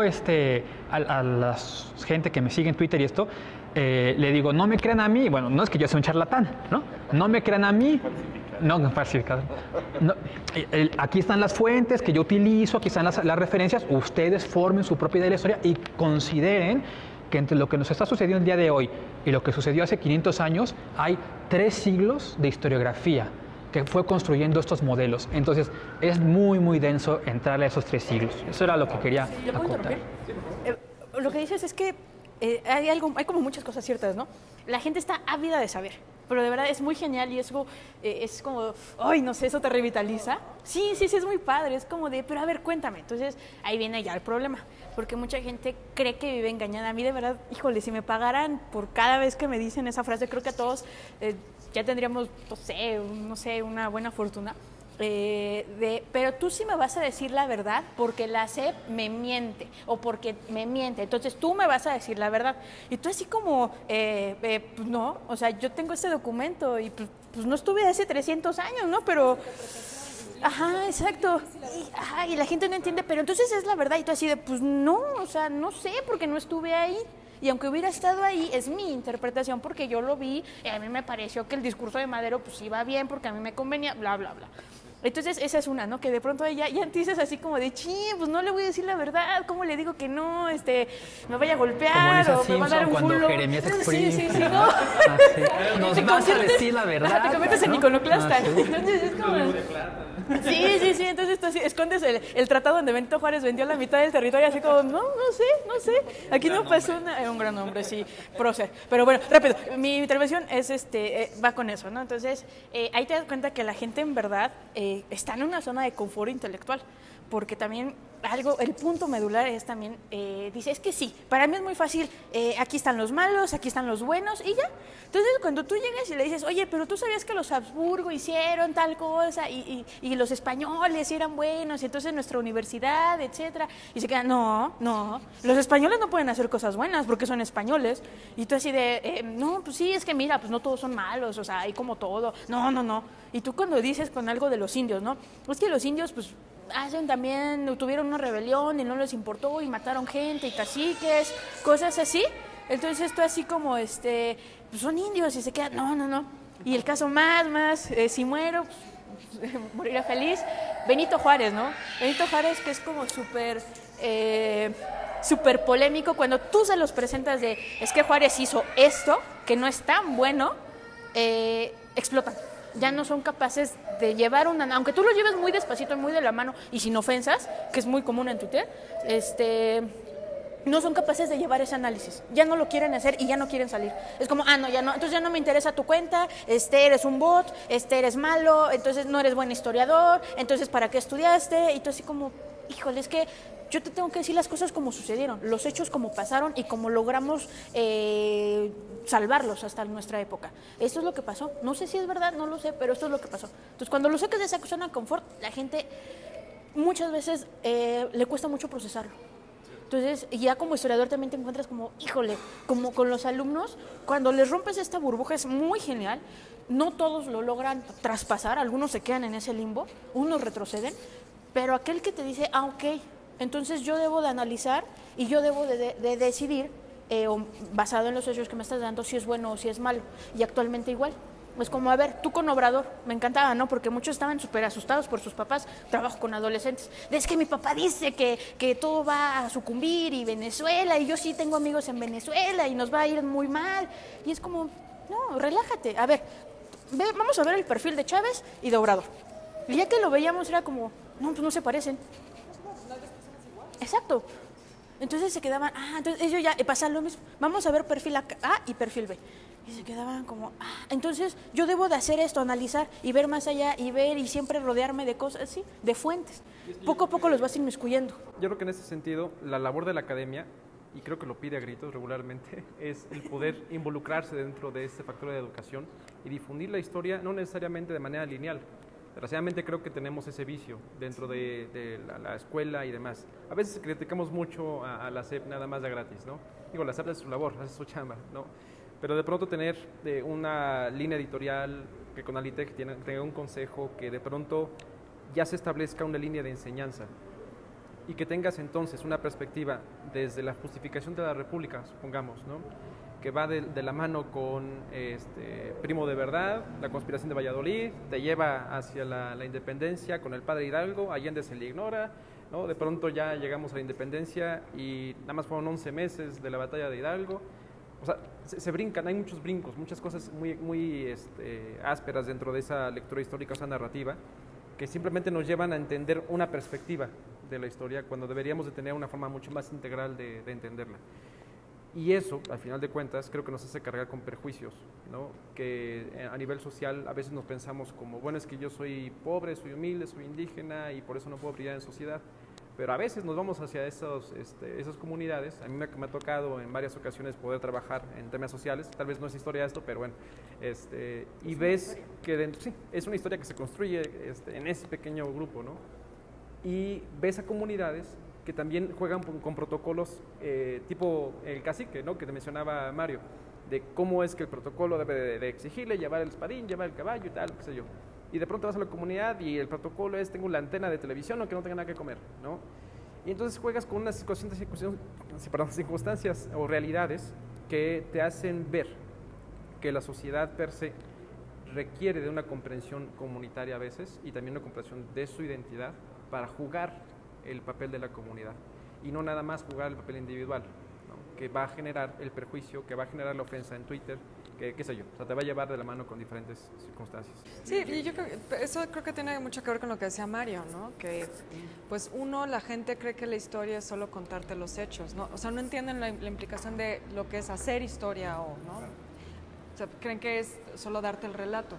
a la gente que me sigue en Twitter y esto, le digo, no me crean a mí, bueno, no es que yo sea un charlatán, ¿no? No me crean a mí. No, falsificado. No, aquí están las fuentes que yo utilizo, aquí están las referencias, ustedes formen su propia idea de la historia y consideren que entre lo que nos está sucediendo el día de hoy y lo que sucedió hace 500 años, hay 3 siglos de historiografía que fue construyendo estos modelos. Entonces, es muy, muy denso entrarle a esos 3 siglos. Eso era lo que quería acotar. Lo que dices es que hay como muchas cosas ciertas, ¿no? La gente está ávida de saber, pero de verdad es muy genial, y es como, ay, no sé, eso te revitaliza. Sí, es muy padre, es como de, pero a ver, cuéntame. Entonces, ahí viene ya el problema, porque mucha gente cree que vive engañada. A mí, de verdad, híjole, si me pagaran por cada vez que me dicen esa frase, creo que a todos ya tendríamos, no sé, una buena fortuna. Pero tú sí me vas a decir la verdad porque la SEP me miente o porque me miente, entonces tú me vas a decir la verdad. Y tú así como, pues no, o sea, yo tengo este documento y pues no estuve hace 300 años, ¿no? Pero, ajá, exacto. Y la gente no entiende, pero entonces es la verdad. Y tú así de, pues no, o sea, no sé porque no estuve ahí. Y aunque hubiera estado ahí, es mi interpretación porque yo lo vi y a mí me pareció que el discurso de Madero pues iba bien porque a mí me convenía, bla, bla, bla. Entonces, esa es una, ¿no? Que de pronto ya dices así como de, pues no le voy a decir la verdad, ¿cómo le digo que no? Me vaya a golpear o me va a dar un cuando culo. Jeremías exprime. Sí, ¿no? Nos vas a decir la verdad. Ajá, te conviertes en iconoclasta. Sí. Entonces es como... Sí, entonces tú así escondes el tratado donde Benito Juárez vendió la mitad del territorio así como, no sé. Aquí no pasó un gran hombre, sí, prócer. Pero bueno, rápido, mi intervención es va con eso, ¿no? Entonces, ahí te das cuenta que la gente en verdad está en una zona de confort intelectual, porque también el punto medular es también, dice, es que sí, para mí es muy fácil, aquí están los malos, aquí están los buenos, y ya. Entonces, cuando tú llegas y le dices, oye, pero tú sabías que los Habsburgo hicieron tal cosa, y los españoles eran buenos, y entonces nuestra universidad, etcétera, y se quedan, no, los españoles no pueden hacer cosas buenas porque son españoles, y tú así de, no, pues sí, es que mira, pues no todos son malos, o sea, hay como todo, no, y tú cuando dices con algo de los indios, ¿no? Es que los indios, pues, tuvieron una rebelión y no les importó y mataron gente y caciques, cosas así. Entonces esto así como, pues son indios y se quedan, no. Y el caso más, si muero, pues, morirá feliz. Benito Juárez, ¿no? Benito Juárez, que es como súper polémico cuando tú se los presentas es que Juárez hizo esto, que no es tan bueno, explotan. Ya no son capaces de llevar aunque tú lo lleves muy despacito y muy de la mano y sin ofensas, que es muy común en Twitter, no son capaces de llevar ese análisis. Ya no lo quieren hacer y ya no quieren salir. Es como, no, ya no, entonces ya no me interesa tu cuenta, eres un bot, eres malo, entonces no eres buen historiador, entonces ¿para qué estudiaste? Y tú así como, híjole, es que yo te tengo que decir las cosas como sucedieron, los hechos como pasaron y como logramos salvarlos hasta nuestra época. Esto es lo que pasó. No sé si es verdad, no lo sé, pero esto es lo que pasó. Entonces, cuando lo sacas de esa zona de confort, la gente muchas veces le cuesta mucho procesarlo. Entonces, ya como historiador también te encuentras como, híjole, como con los alumnos, cuando les rompes esta burbuja es muy genial. No todos lo logran traspasar, algunos se quedan en ese limbo, unos retroceden, pero aquel que te dice, ok, entonces yo debo de analizar y yo debo de decidir, basado en los hechos que me estás dando, si es bueno o si es malo. Y actualmente igual. Es como, a ver, tú con Obrador, me encantaba, ¿no? Porque muchos estaban súper asustados por sus papás. Trabajo con adolescentes. Es que mi papá dice que todo va a sucumbir y Venezuela, y yo sí tengo amigos en Venezuela y nos va a ir muy mal. Y es como, no, relájate. A ver, vamos a ver el perfil de Chávez y de Obrador. Y ya que lo veíamos era como, no, pues no se parecen. Exacto. Entonces se quedaban, entonces ellos ya pasan lo mismo. Vamos a ver perfil A y perfil B. Y se quedaban como, entonces yo debo de hacer esto, analizar y ver más allá y ver y siempre rodearme de cosas así, de fuentes. Poco a poco los vas inmiscuyendo. Yo creo que en ese sentido, la labor de la academia, y creo que lo pide a gritos regularmente, es el poder involucrarse dentro de este factor de educación y difundir la historia, no necesariamente de manera lineal. Desgraciadamente creo que tenemos ese vicio dentro de la escuela y demás. A veces criticamos mucho a la SEP nada más de gratis, ¿no? Digo, la SEP hace su labor, hace su chamba, ¿no? Pero de pronto tener una línea editorial que con Alitec tenga un consejo, que de pronto ya se establezca una línea de enseñanza y que tengas entonces una perspectiva desde la justificación de la República, supongamos, ¿no? Que va de la mano con Primo de Verdad, la conspiración de Valladolid, te lleva hacia la independencia con el padre Hidalgo, Allende se le ignora, ¿no? De pronto ya llegamos a la independencia y nada más fueron 11 meses de la batalla de Hidalgo. O sea, se brincan, hay muchos brincos, muchas cosas muy ásperas dentro de esa lectura histórica, esa narrativa, que simplemente nos llevan a entender una perspectiva de la historia cuando deberíamos de tener una forma mucho más integral de entenderla. Y eso, al final de cuentas, creo que nos hace cargar con perjuicios, ¿no? Que a nivel social a veces nos pensamos como, bueno, es que yo soy pobre, soy humilde, soy indígena y por eso no puedo brillar en sociedad. Pero a veces nos vamos hacia esas comunidades. A mí me ha tocado en varias ocasiones poder trabajar en temas sociales, tal vez no es historia esto, pero bueno, y ves que sí, es una historia que se construye en ese pequeño grupo, ¿no? Y ves a comunidades que también juegan con protocolos tipo el cacique, ¿no? Que te mencionaba Mario, de cómo es que el protocolo debe de exigirle llevar el espadín, llevar el caballo y tal, qué sé yo. Y de pronto vas a la comunidad y el protocolo es, tengo la antena de televisión o que no tenga nada que comer, ¿no? Y entonces juegas con unas circunstancias o realidades que te hacen ver que la sociedad per se requiere de una comprensión comunitaria a veces y también una comprensión de su identidad para jugar el papel de la comunidad y no nada más jugar el papel individual, ¿no? Que va a generar el perjuicio, que va a generar la ofensa en Twitter, que qué sé yo, o sea, te va a llevar de la mano con diferentes circunstancias. Sí, y yo eso creo que tiene mucho que ver con lo que decía Mario, ¿no? Que pues la gente cree que la historia es solo contarte los hechos, ¿no? O sea, no entienden la implicación de lo que es hacer historia ¿no? O sea, creen que es solo darte el relato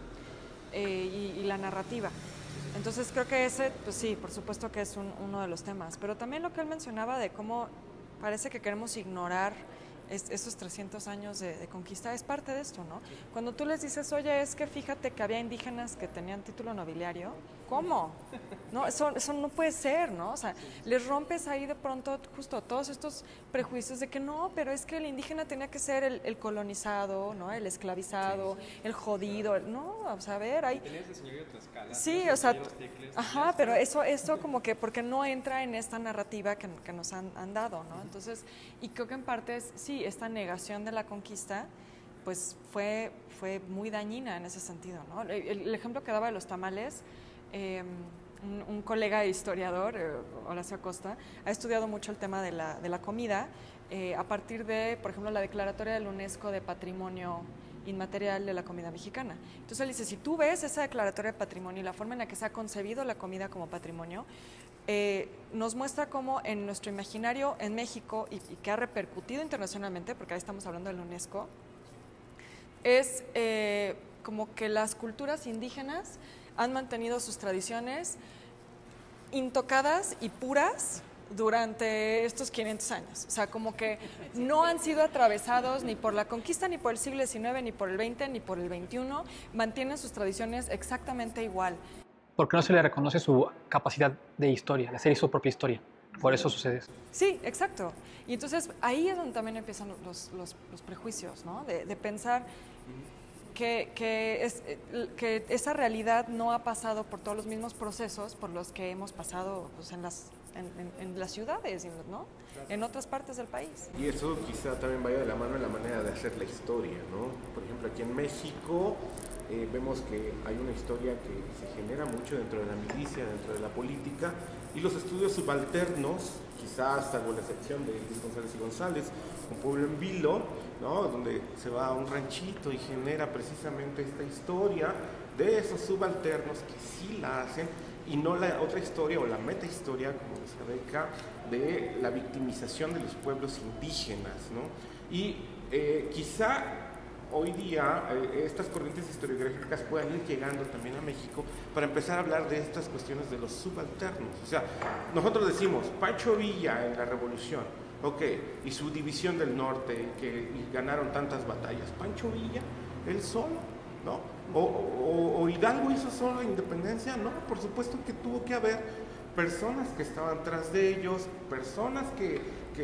y la narrativa. Entonces creo que ese, pues sí, por supuesto que es uno de los temas, pero también lo que él mencionaba de cómo parece que queremos ignorar esos 300 años de conquista es parte de esto, ¿no? Cuando tú les dices, oye, es que fíjate que había indígenas que tenían título nobiliario, ¿cómo? No, eso no puede ser, ¿no? O sea, les rompes ahí de pronto justo todos estos prejuicios de que no, pero es que el indígena tenía que ser el colonizado, ¿no? El esclavizado, el jodido, no, o sea, a ver, hay... Sí, o sea, ajá, pero eso como que, porque no entra en esta narrativa que nos han dado, ¿no? Entonces, y creo que en parte sí, esta negación de la conquista, pues fue muy dañina en ese sentido, ¿no? El ejemplo que daba de los tamales, un colega historiador, Horacio Acosta, ha estudiado mucho el tema de la comida a partir de, por ejemplo, la declaratoria de la UNESCO de Patrimonio Inmaterial de la Comida Mexicana. Entonces él dice, si tú ves esa declaratoria de patrimonio y la forma en la que se ha concebido la comida como patrimonio, nos muestra cómo en nuestro imaginario en México y que ha repercutido internacionalmente, porque ahí estamos hablando de la UNESCO, es como que las culturas indígenas han mantenido sus tradiciones intocadas y puras durante estos 500 años. O sea, como que no han sido atravesados ni por la conquista, ni por el siglo XIX, ni por el XX, ni por el XXI. Mantienen sus tradiciones exactamente igual. Porque no se le reconoce su capacidad de historia, de hacer su propia historia. Por eso sucede eso. Sí, exacto. Y entonces ahí es donde también empiezan los prejuicios, ¿no? De pensar que esa realidad no ha pasado por todos los mismos procesos por los que hemos pasado pues, en las ciudades, ¿no? En otras partes del país. Y eso quizá también vaya de la mano en la manera de hacer la historia, ¿no? Por ejemplo, aquí en México vemos que hay una historia que se genera mucho dentro de la milicia, dentro de la política, y los estudios subalternos, quizás salvo la excepción de Luis González y González, un pueblo en vilo, ¿no? Donde se va a un ranchito y genera precisamente esta historia de esos subalternos que sí la hacen, y no la otra historia o la metahistoria, como decía Beca, de la victimización de los pueblos indígenas, ¿no? Y quizá hoy día estas corrientes historiográficas puedan ir llegando también a México para empezar a hablar de estas cuestiones de los subalternos. O sea, nosotros decimos, Pancho Villa en la Revolución, ok, y su división del norte, y ganaron tantas batallas. Pancho Villa, él solo, ¿no? O Hidalgo hizo solo la independencia, no, por supuesto que tuvo que haber personas que estaban tras de ellos, personas que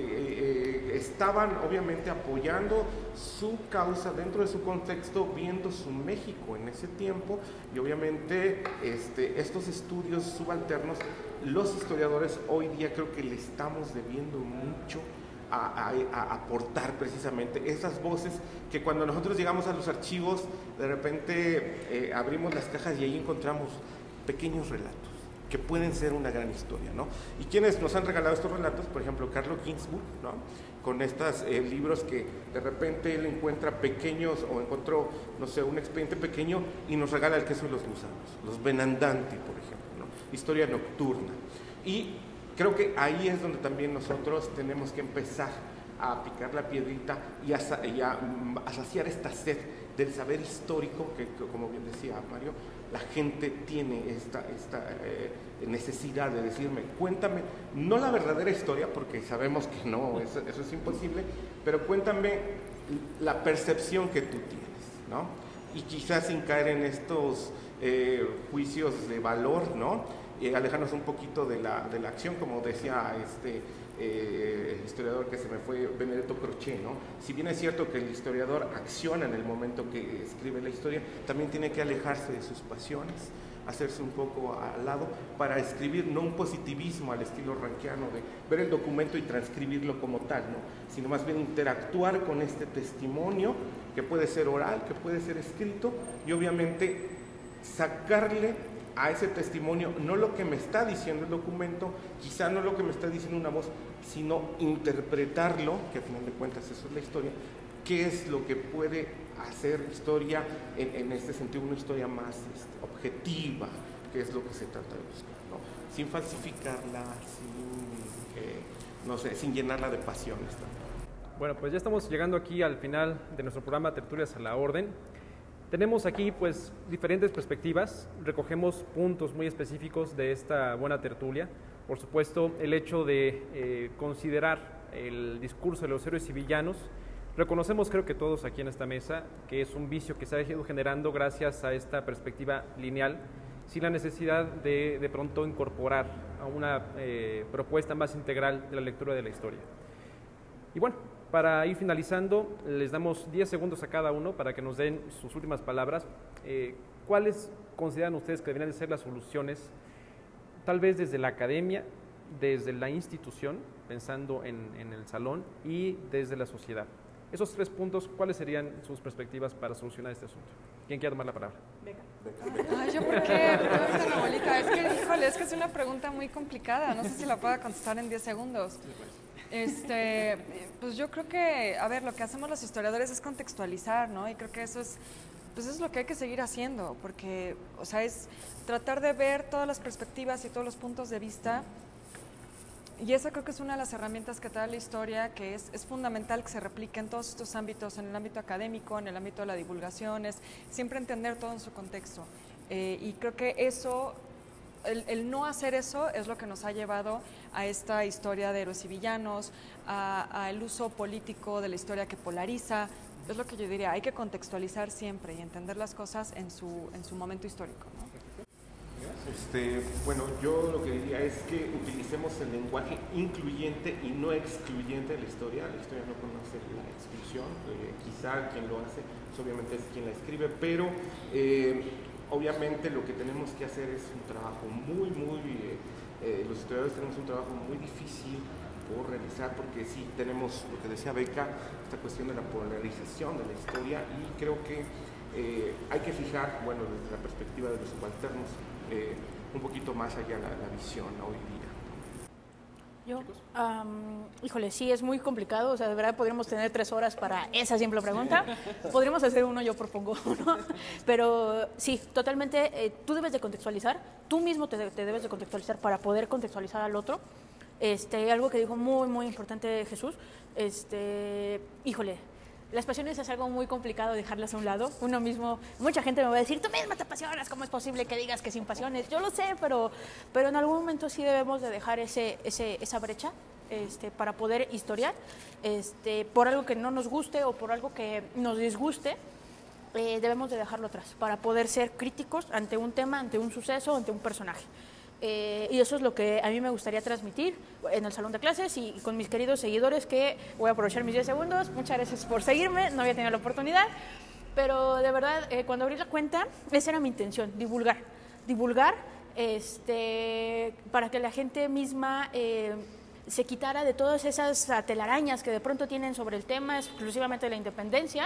estaban obviamente apoyando su causa dentro de su contexto, viendo su México en ese tiempo, y obviamente estos estudios subalternos, los historiadores hoy día creo que le estamos debiendo mucho a aportar precisamente esas voces que cuando nosotros llegamos a los archivos, de repente abrimos las cajas y ahí encontramos pequeños relatos que pueden ser una gran historia, ¿no? Y quienes nos han regalado estos relatos, por ejemplo, Carlo Ginzburg, ¿no? Con estos libros que de repente él encuentra pequeños, o encontró, no sé, un expediente pequeño y nos regala El queso y los gusanos, los Benandanti, por ejemplo, ¿no? Historia nocturna. Y creo que ahí es donde también nosotros tenemos que empezar a picar la piedrita y a saciar esta sed del saber histórico que, como bien decía Mario, la gente tiene esta necesidad de decirme, cuéntame, no la verdadera historia, porque sabemos que no, eso es imposible, pero cuéntame la percepción que tú tienes, ¿no? Y quizás sin caer en estos juicios de valor, ¿no? Alejarnos un poquito de la acción, como decía el historiador que se me fue, Benedetto Croce, ¿no? Si bien es cierto que el historiador acciona en el momento que escribe la historia, también tiene que alejarse de sus pasiones, hacerse un poco al lado para escribir, no un positivismo al estilo rankiano de ver el documento y transcribirlo como tal, ¿no? Sino más bien interactuar con este testimonio que puede ser oral, que puede ser escrito, y obviamente sacarle a ese testimonio no lo que me está diciendo el documento, quizá no lo que me está diciendo una voz, sino interpretarlo, que a final de cuentas eso es la historia, qué es lo que puede hacer historia en este sentido, una historia más objetiva, que es lo que se trata de buscar, ¿no? Sin falsificarla, no sé, sin llenarla de pasiones también. Bueno, pues ya estamos llegando aquí al final de nuestro programa Tertulias a la Orden. Tenemos aquí pues diferentes perspectivas, recogemos puntos muy específicos de esta buena tertulia. Por supuesto, el hecho de considerar el discurso de los héroes y villanos, reconocemos, creo que todos aquí en esta mesa, que es un vicio que se ha ido generando gracias a esta perspectiva lineal, sin la necesidad de pronto incorporar a una propuesta más integral de la lectura de la historia. Y bueno, para ir finalizando, les damos 10 segundos a cada uno para que nos den sus últimas palabras. ¿Cuáles consideran ustedes que deberían de ser las soluciones, tal vez desde la academia, desde la institución, pensando en el salón, y desde la sociedad? Esos 3 puntos, ¿cuáles serían sus perspectivas para solucionar este asunto? ¿Quién quiere tomar la palabra? Ay, ¿yo por qué? Pregunta la abuelita. Es que, híjole, es que es una pregunta muy complicada. No sé si la pueda contestar en 10 segundos. Pues yo creo que, a ver, lo que hacemos los historiadores es contextualizar, ¿no? Y creo que eso es, pues es lo que hay que seguir haciendo, porque, o sea, es tratar de ver todas las perspectivas y todos los puntos de vista. Y esa creo que es una de las herramientas que trae la historia, que es fundamental que se replique en todos estos ámbitos, en el ámbito académico, en el ámbito de la divulgación, es siempre entender todo en su contexto. Y creo que eso, el no hacer eso es lo que nos ha llevado a esta historia de héroes y villanos, al uso político de la historia que polariza. Es lo que yo diría, hay que contextualizar siempre y entender las cosas en su momento histórico, ¿no? Bueno, yo lo que diría es que utilicemos el lenguaje incluyente y no excluyente de la historia. La historia no conoce la exclusión, quizá quien lo hace, pues obviamente es quien la escribe, pero obviamente lo que tenemos que hacer es un trabajo los historiadores tenemos un trabajo muy difícil por realizar, porque sí tenemos lo que decía Beca, esta cuestión de la polarización de la historia, y creo que hay que fijar, bueno, desde la perspectiva de los subalternos, un poquito más allá la visión hoy día. Híjole, sí, es muy complicado, o sea, de verdad podríamos tener 3 horas para esa simple pregunta. Podríamos hacer uno, yo propongo uno, pero sí, totalmente, tú debes de contextualizar, tú mismo te debes de contextualizar para poder contextualizar al otro. Algo que dijo muy, muy importante Jesús, híjole, las pasiones es algo muy complicado dejarlas a un lado. Uno mismo, mucha gente me va a decir, tú misma te apasionas, ¿cómo es posible que digas que sin pasiones? Yo lo sé, pero en algún momento sí debemos de dejar esa brecha para poder historiar, por algo que no nos guste o por algo que nos disguste, debemos de dejarlo atrás para poder ser críticos ante un tema, ante un suceso, ante un personaje. Y eso es lo que a mí me gustaría transmitir en el salón de clases y con mis queridos seguidores, que voy a aprovechar mis 10 segundos. Muchas gracias por seguirme, no había tenido la oportunidad, pero de verdad, cuando abrí la cuenta, esa era mi intención, divulgar, para que la gente misma se quitara de todas esas telarañas que de pronto tienen sobre el tema exclusivamente de la independencia,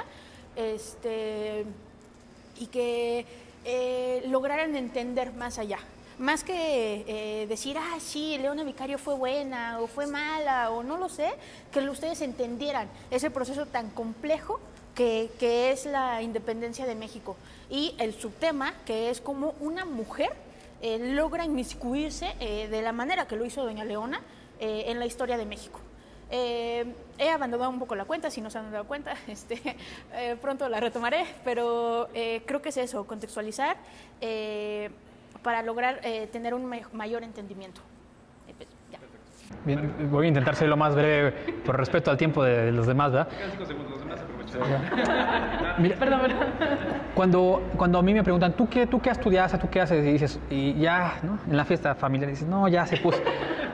y que lograran entender más allá. Más que decir, sí, Leona Vicario fue buena o fue mala o no lo sé, que ustedes entendieran ese proceso tan complejo que es la independencia de México y el subtema que es como una mujer logra inmiscuirse de la manera que lo hizo doña Leona en la historia de México. He abandonado un poco la cuenta, si no se han dado cuenta, pronto la retomaré, pero creo que es eso, contextualizar para lograr tener un mayor entendimiento. Pues, ya. Bien, voy a intentar ser lo más breve por respeto al tiempo de los demás, ¿verdad? Quedan 5 segundos, los demás aprovechan. Mira, perdón. Cuando a mí me preguntan, ¿tú qué estudiaste? ¿Tú qué haces? Y dices, y ya, ¿no? En la fiesta familiar dices, no, ya se puso.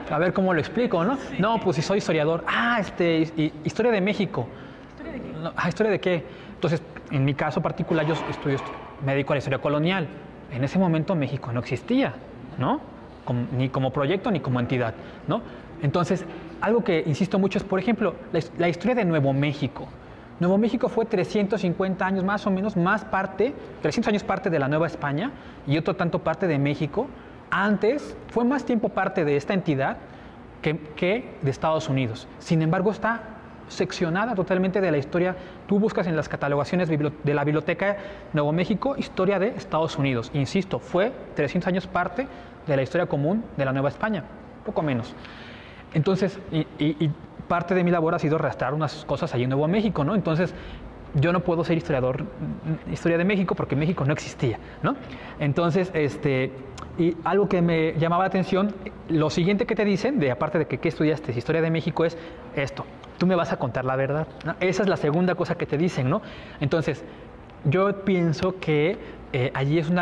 A ver cómo lo explico, ¿no? No, pues si soy historiador. Historia de México. ¿Historia de qué? No, ¿historia de qué? Entonces, en mi caso particular, yo me dedico a la historia colonial. En ese momento México no existía, ¿no? Ni como proyecto ni como entidad, ¿no? Entonces, algo que insisto mucho es, por ejemplo, la historia de Nuevo México. Nuevo México fue 350 años más o menos, 300 años parte de la Nueva España y otro tanto parte de México. Antes fue más tiempo parte de esta entidad que de Estados Unidos. Sin embargo, está seccionada totalmente de la historia. Tú buscas en las catalogaciones de la Biblioteca Nuevo México, historia de Estados Unidos. Insisto, fue 300 años parte de la historia común de la Nueva España, poco menos. Entonces, y parte de mi labor ha sido rastrear unas cosas allí en Nuevo México, ¿no? Entonces, yo no puedo ser historiador, historia de México, porque México no existía, ¿no? Entonces, y algo que me llamaba la atención, lo siguiente que te dicen, aparte de que ¿qué estudiaste? Historia de México, es esto: tú me vas a contar la verdad, ¿no? Esa es la segunda cosa que te dicen, ¿no? Entonces, yo pienso que allí es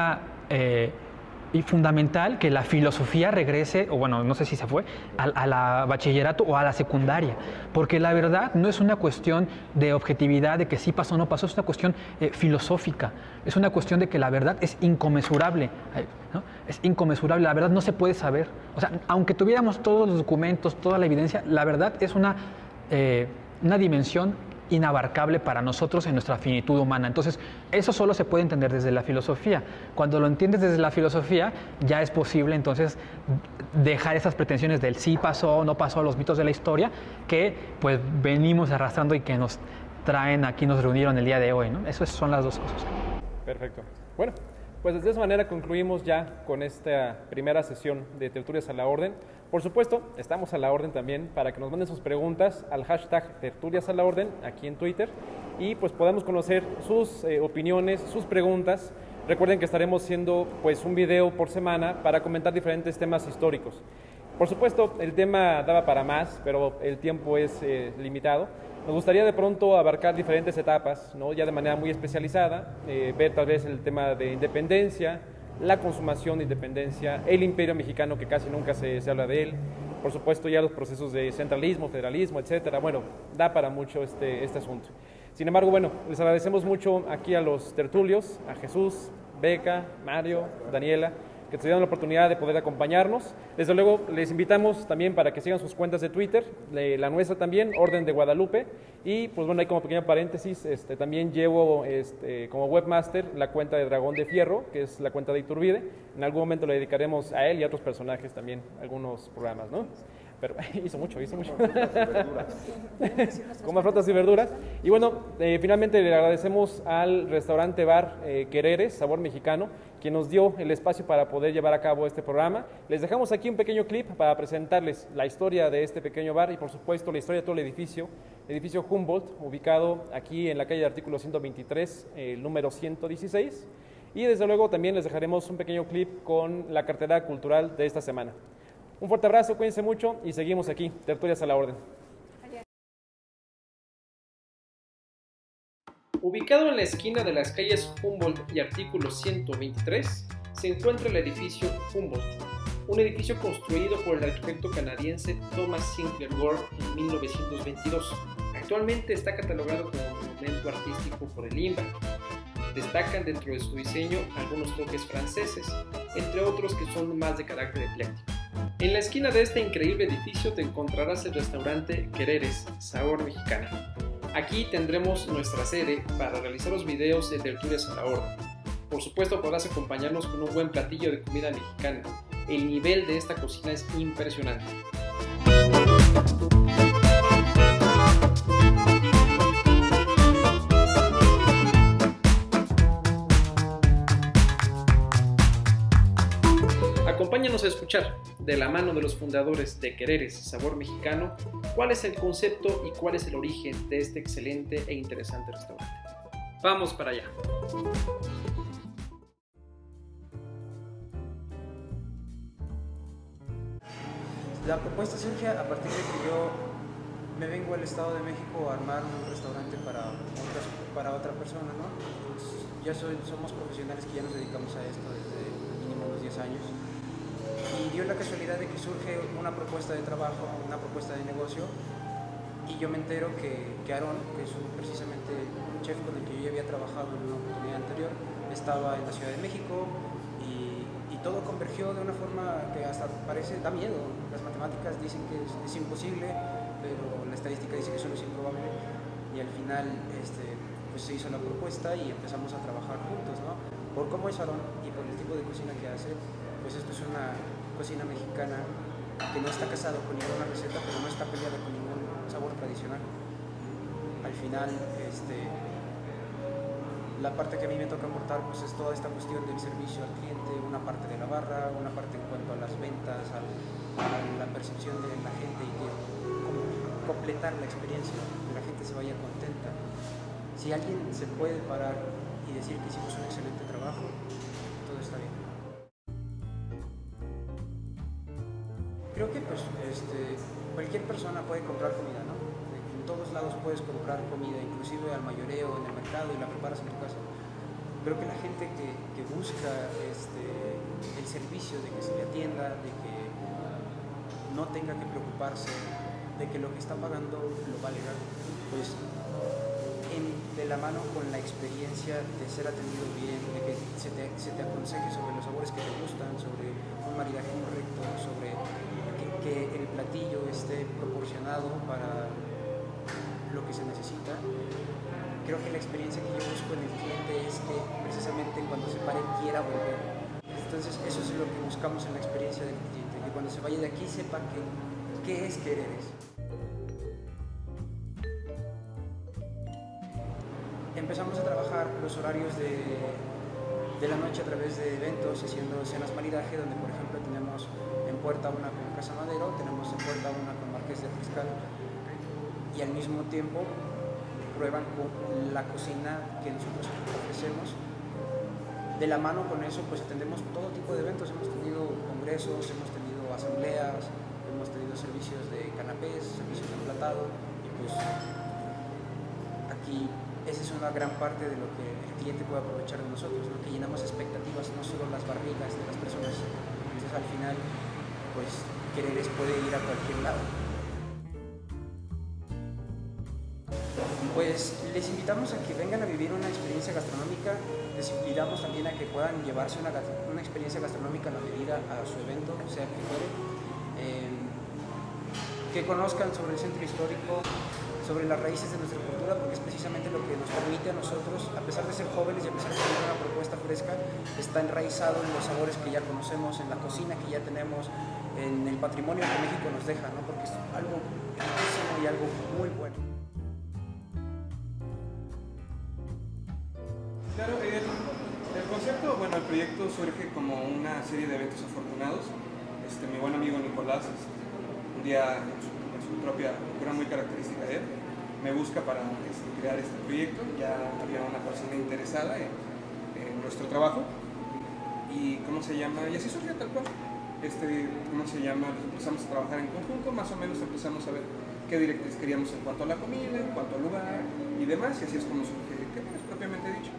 y fundamental que la filosofía regrese, o bueno, no sé si se fue, a la bachillerato o a la secundaria, porque la verdad no es una cuestión de objetividad, de que sí pasó o no pasó, es una cuestión filosófica, es una cuestión de que la verdad es inconmensurable, ¿no? Es inconmensurable, la verdad no se puede saber. O sea, aunque tuviéramos todos los documentos, toda la evidencia, la verdad es una dimensión inabarcable para nosotros en nuestra finitud humana. Entonces, eso solo se puede entender desde la filosofía. Cuando lo entiendes desde la filosofía, ya es posible entonces dejar esas pretensiones del sí pasó o no pasó, los mitos de la historia, que pues venimos arrastrando y que nos traen aquí, nos reunieron el día de hoy, ¿no? Esas son las dos cosas. Perfecto. Bueno, pues de esa manera concluimos ya con esta primera sesión de Tertulias a la Orden. Por supuesto, estamos a la orden también para que nos manden sus preguntas al hashtag Tertulias a la Orden aquí en Twitter y pues podamos conocer sus opiniones, sus preguntas. Recuerden que estaremos haciendo pues un video por semana para comentar diferentes temas históricos. Por supuesto, el tema daba para más, pero el tiempo es limitado. Nos gustaría de pronto abarcar diferentes etapas, ¿no? Ya de manera muy especializada, ver tal vez el tema de independencia, la consumación de independencia, el imperio mexicano, que casi nunca se habla de él, por supuesto ya los procesos de centralismo, federalismo, etcétera. Bueno, da para mucho este asunto. Sin embargo, bueno, les agradecemos mucho aquí a los tertulios, a Jesús, Beca, Mario, Daniela, que tuvieron la oportunidad de poder acompañarnos. Desde luego, les invitamos también para que sigan sus cuentas de Twitter, la nuestra también, Orden de Guadalupe, y pues bueno, ahí como pequeño paréntesis, también llevo como webmaster la cuenta de Dragón de Fierro, que es la cuenta de Iturbide. En algún momento le dedicaremos a él y a otros personajes también, algunos programas, ¿no? Pero hizo mucho. Con más frutas y verduras. Y bueno, finalmente le agradecemos al restaurante bar Quereres, Sabor Mexicano, quien nos dio el espacio para poder llevar a cabo este programa. Les dejamos aquí un pequeño clip para presentarles la historia de este pequeño bar y por supuesto la historia de todo el edificio Humboldt, ubicado aquí en la calle de Artículo 123, el número 116. Y desde luego también les dejaremos un pequeño clip con la cartera cultural de esta semana. Un fuerte abrazo, cuídense mucho y seguimos aquí, Tertulias a la Orden. Ubicado en la esquina de las calles Humboldt y Artículo 123, se encuentra el edificio Humboldt, un edificio construido por el arquitecto canadiense Thomas Sinclair Gord en 1922. Actualmente está catalogado como monumento artístico por el INBA. Destacan dentro de su diseño algunos toques franceses, entre otros que son más de carácter ecléctico. En la esquina de este increíble edificio te encontrarás el restaurante Quereres, Sabor Mexicano. Aquí tendremos nuestra sede para realizar los videos de Tertulias a la Orden. Por supuesto podrás acompañarnos con un buen platillo de comida mexicana. El nivel de esta cocina es impresionante. Acompáñanos a escuchar, de la mano de los fundadores de Quereres Sabor Mexicano, cuál es el concepto y cuál es el origen de este excelente e interesante restaurante. ¡Vamos para allá! La propuesta surge a partir de que yo me vengo al Estado de México a armar un restaurante para otra persona, ¿no? Pues somos profesionales que ya nos dedicamos a esto desde mínimo unos 10 años. Y dio la casualidad de que surge una propuesta de trabajo, una propuesta de negocio, y yo me entero que Aarón, que es precisamente un chef con el que yo ya había trabajado en una oportunidad anterior, estaba en la Ciudad de México, y todo convergió de una forma que hasta da miedo. Las matemáticas dicen que es imposible, pero la estadística dice que solo es improbable, y al final pues se hizo la propuesta y empezamos a trabajar juntos, ¿no? Por cómo es Aarón y por el tipo de cocina que hace, pues esto es una cocina mexicana que no está casado con ninguna receta, pero no está peleada con ningún sabor tradicional. Al final, la parte que a mí me toca aportar pues es toda esta cuestión del servicio al cliente, una parte de la barra, una parte en cuanto a las ventas, a la percepción de la gente, y que completar la experiencia, que la gente se vaya contenta. Si alguien se puede parar y decir que hicimos un excelente trabajo, todo está bien. Creo que pues, cualquier persona puede comprar comida, ¿no? En todos lados puedes comprar comida, inclusive al mayoreo en el mercado, y la preparas en tu casa. Creo que la gente que busca el servicio de que se le atienda, de que no tenga que preocuparse, de que lo que está pagando lo valga, pues de la mano con la experiencia de ser atendido bien, de que se te aconseje sobre los sabores que te gustan, sobre un maridaje correcto, sobre que el platillo esté proporcionado para lo que se necesita. Creo que la experiencia que yo busco en el cliente es que precisamente cuando se pare quiera volver. Entonces eso es lo que buscamos en la experiencia del cliente, que cuando se vaya de aquí sepa qué es querer es. Empezamos a trabajar los horarios de la noche a través de eventos, haciendo cenas maridaje, donde por ejemplo tenemos en puerta una con Casa Madero, tenemos en puerta una con Marqués de Riscal, y al mismo tiempo prueban con la cocina que nosotros ofrecemos. De la mano con eso pues atendemos todo tipo de eventos, hemos tenido congresos, hemos tenido asambleas, hemos tenido servicios de canapés, servicios de emplatado, y pues aquí esa es una gran parte de lo que el cliente puede aprovechar de nosotros, ¿no? Que llenamos expectativas, no solo las barrigas de las personas. Entonces al final pues Quereres puede ir a cualquier lado. Pues les invitamos a que vengan a vivir una experiencia gastronómica, les invitamos también a que puedan llevarse una experiencia gastronómica a la medida a su evento, sea que fuere, que conozcan sobre el centro histórico, sobre las raíces de nuestra cultura, porque es precisamente lo que nos permite a nosotros, a pesar de ser jóvenes y a pesar de tener una propuesta fresca, está enraizado en los sabores que ya conocemos, en la cocina que ya tenemos, en el patrimonio que México nos deja, ¿no? Porque es algo riquísimo y algo muy bueno. Claro, el concepto, bueno, el proyecto surge como una serie de eventos afortunados. Mi buen amigo Nicolás, un día en su propia cultura muy característica de él, me busca para crear este proyecto. Ya había una persona interesada en nuestro trabajo y ¿cómo se llama? Y así surgió tal cual. ¿Cómo se llama? Empezamos a trabajar en conjunto, más o menos empezamos a ver qué directrices queríamos en cuanto a la comida, en cuanto al lugar y demás, y así es como surge Quereres, propiamente dicho.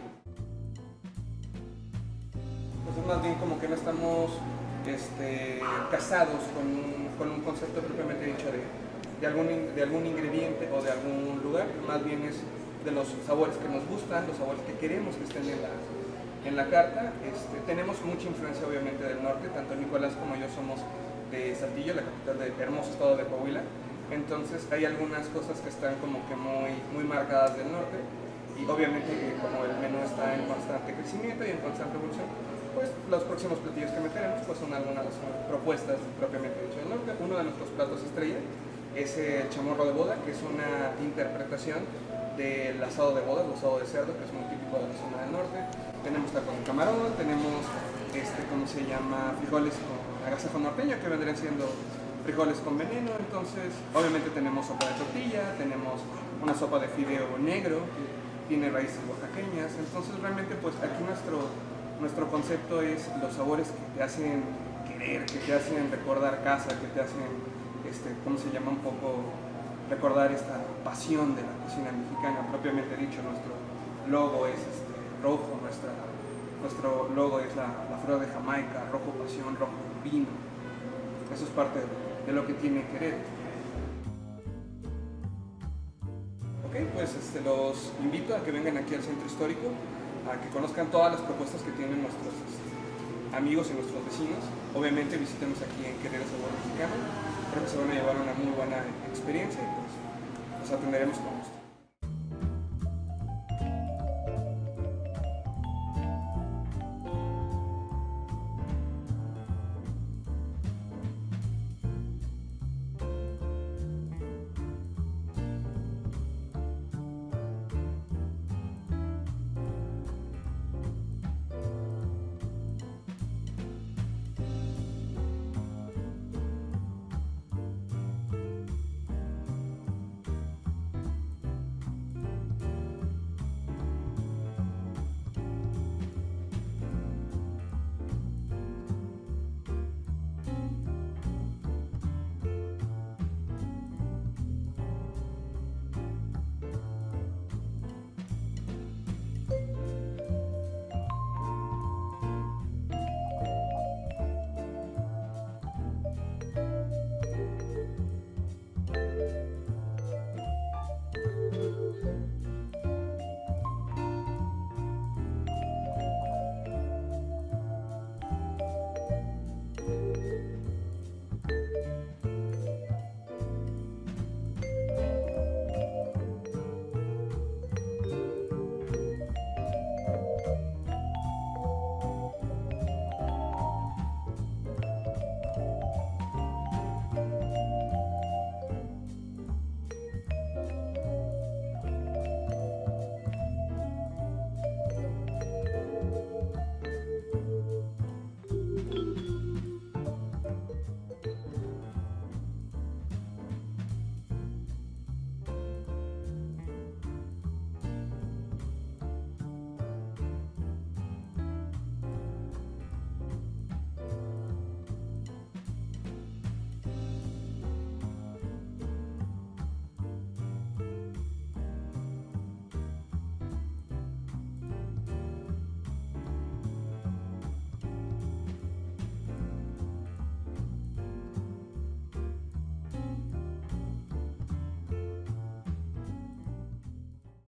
Pues más bien como que no estamos casados con un concepto propiamente dicho de algún ingrediente o de algún lugar, más bien es de los sabores que nos gustan, los sabores que queremos que estén en la carta. Tenemos mucha influencia obviamente del norte, tanto Nicolás como yo somos de Saltillo, la capital del hermoso estado de Coahuila, entonces hay algunas cosas que están como que muy marcadas del norte, y obviamente como el menú está en constante crecimiento y en constante evolución, pues los próximos platillos que meteremos pues son algunas propuestas propiamente dicho del norte. Uno de nuestros platos estrella es el chamorro de boda, que es una interpretación del asado de bodas, el asado de cerdo, que es muy típico de la zona del norte. Tenemos tacos de camarón, tenemos ¿cómo se llama? Frijoles con agasajo norteño, que vendrían siendo frijoles con veneno. Entonces obviamente tenemos sopa de tortilla, tenemos una sopa de fideo negro, tiene raíces oaxaqueñas. Entonces realmente pues aquí nuestro concepto es los sabores que te hacen querer, que te hacen recordar casa, que te hacen, ¿cómo se llama? Un poco recordar esta pasión de la cocina mexicana, propiamente dicho. Nuestro logo es rojo, nuestro logo es la flor de Jamaica, rojo pasión, rojo vino. Eso es parte de lo que tiene Querétaro. Ok, pues los invito a que vengan aquí al centro histórico, a que conozcan todas las propuestas que tienen nuestros amigos y nuestros vecinos. Obviamente visítenos aquí en Querétaro Sabor Mexicano. Creo que se van a llevar una muy buena experiencia y pues los atenderemos con gusto.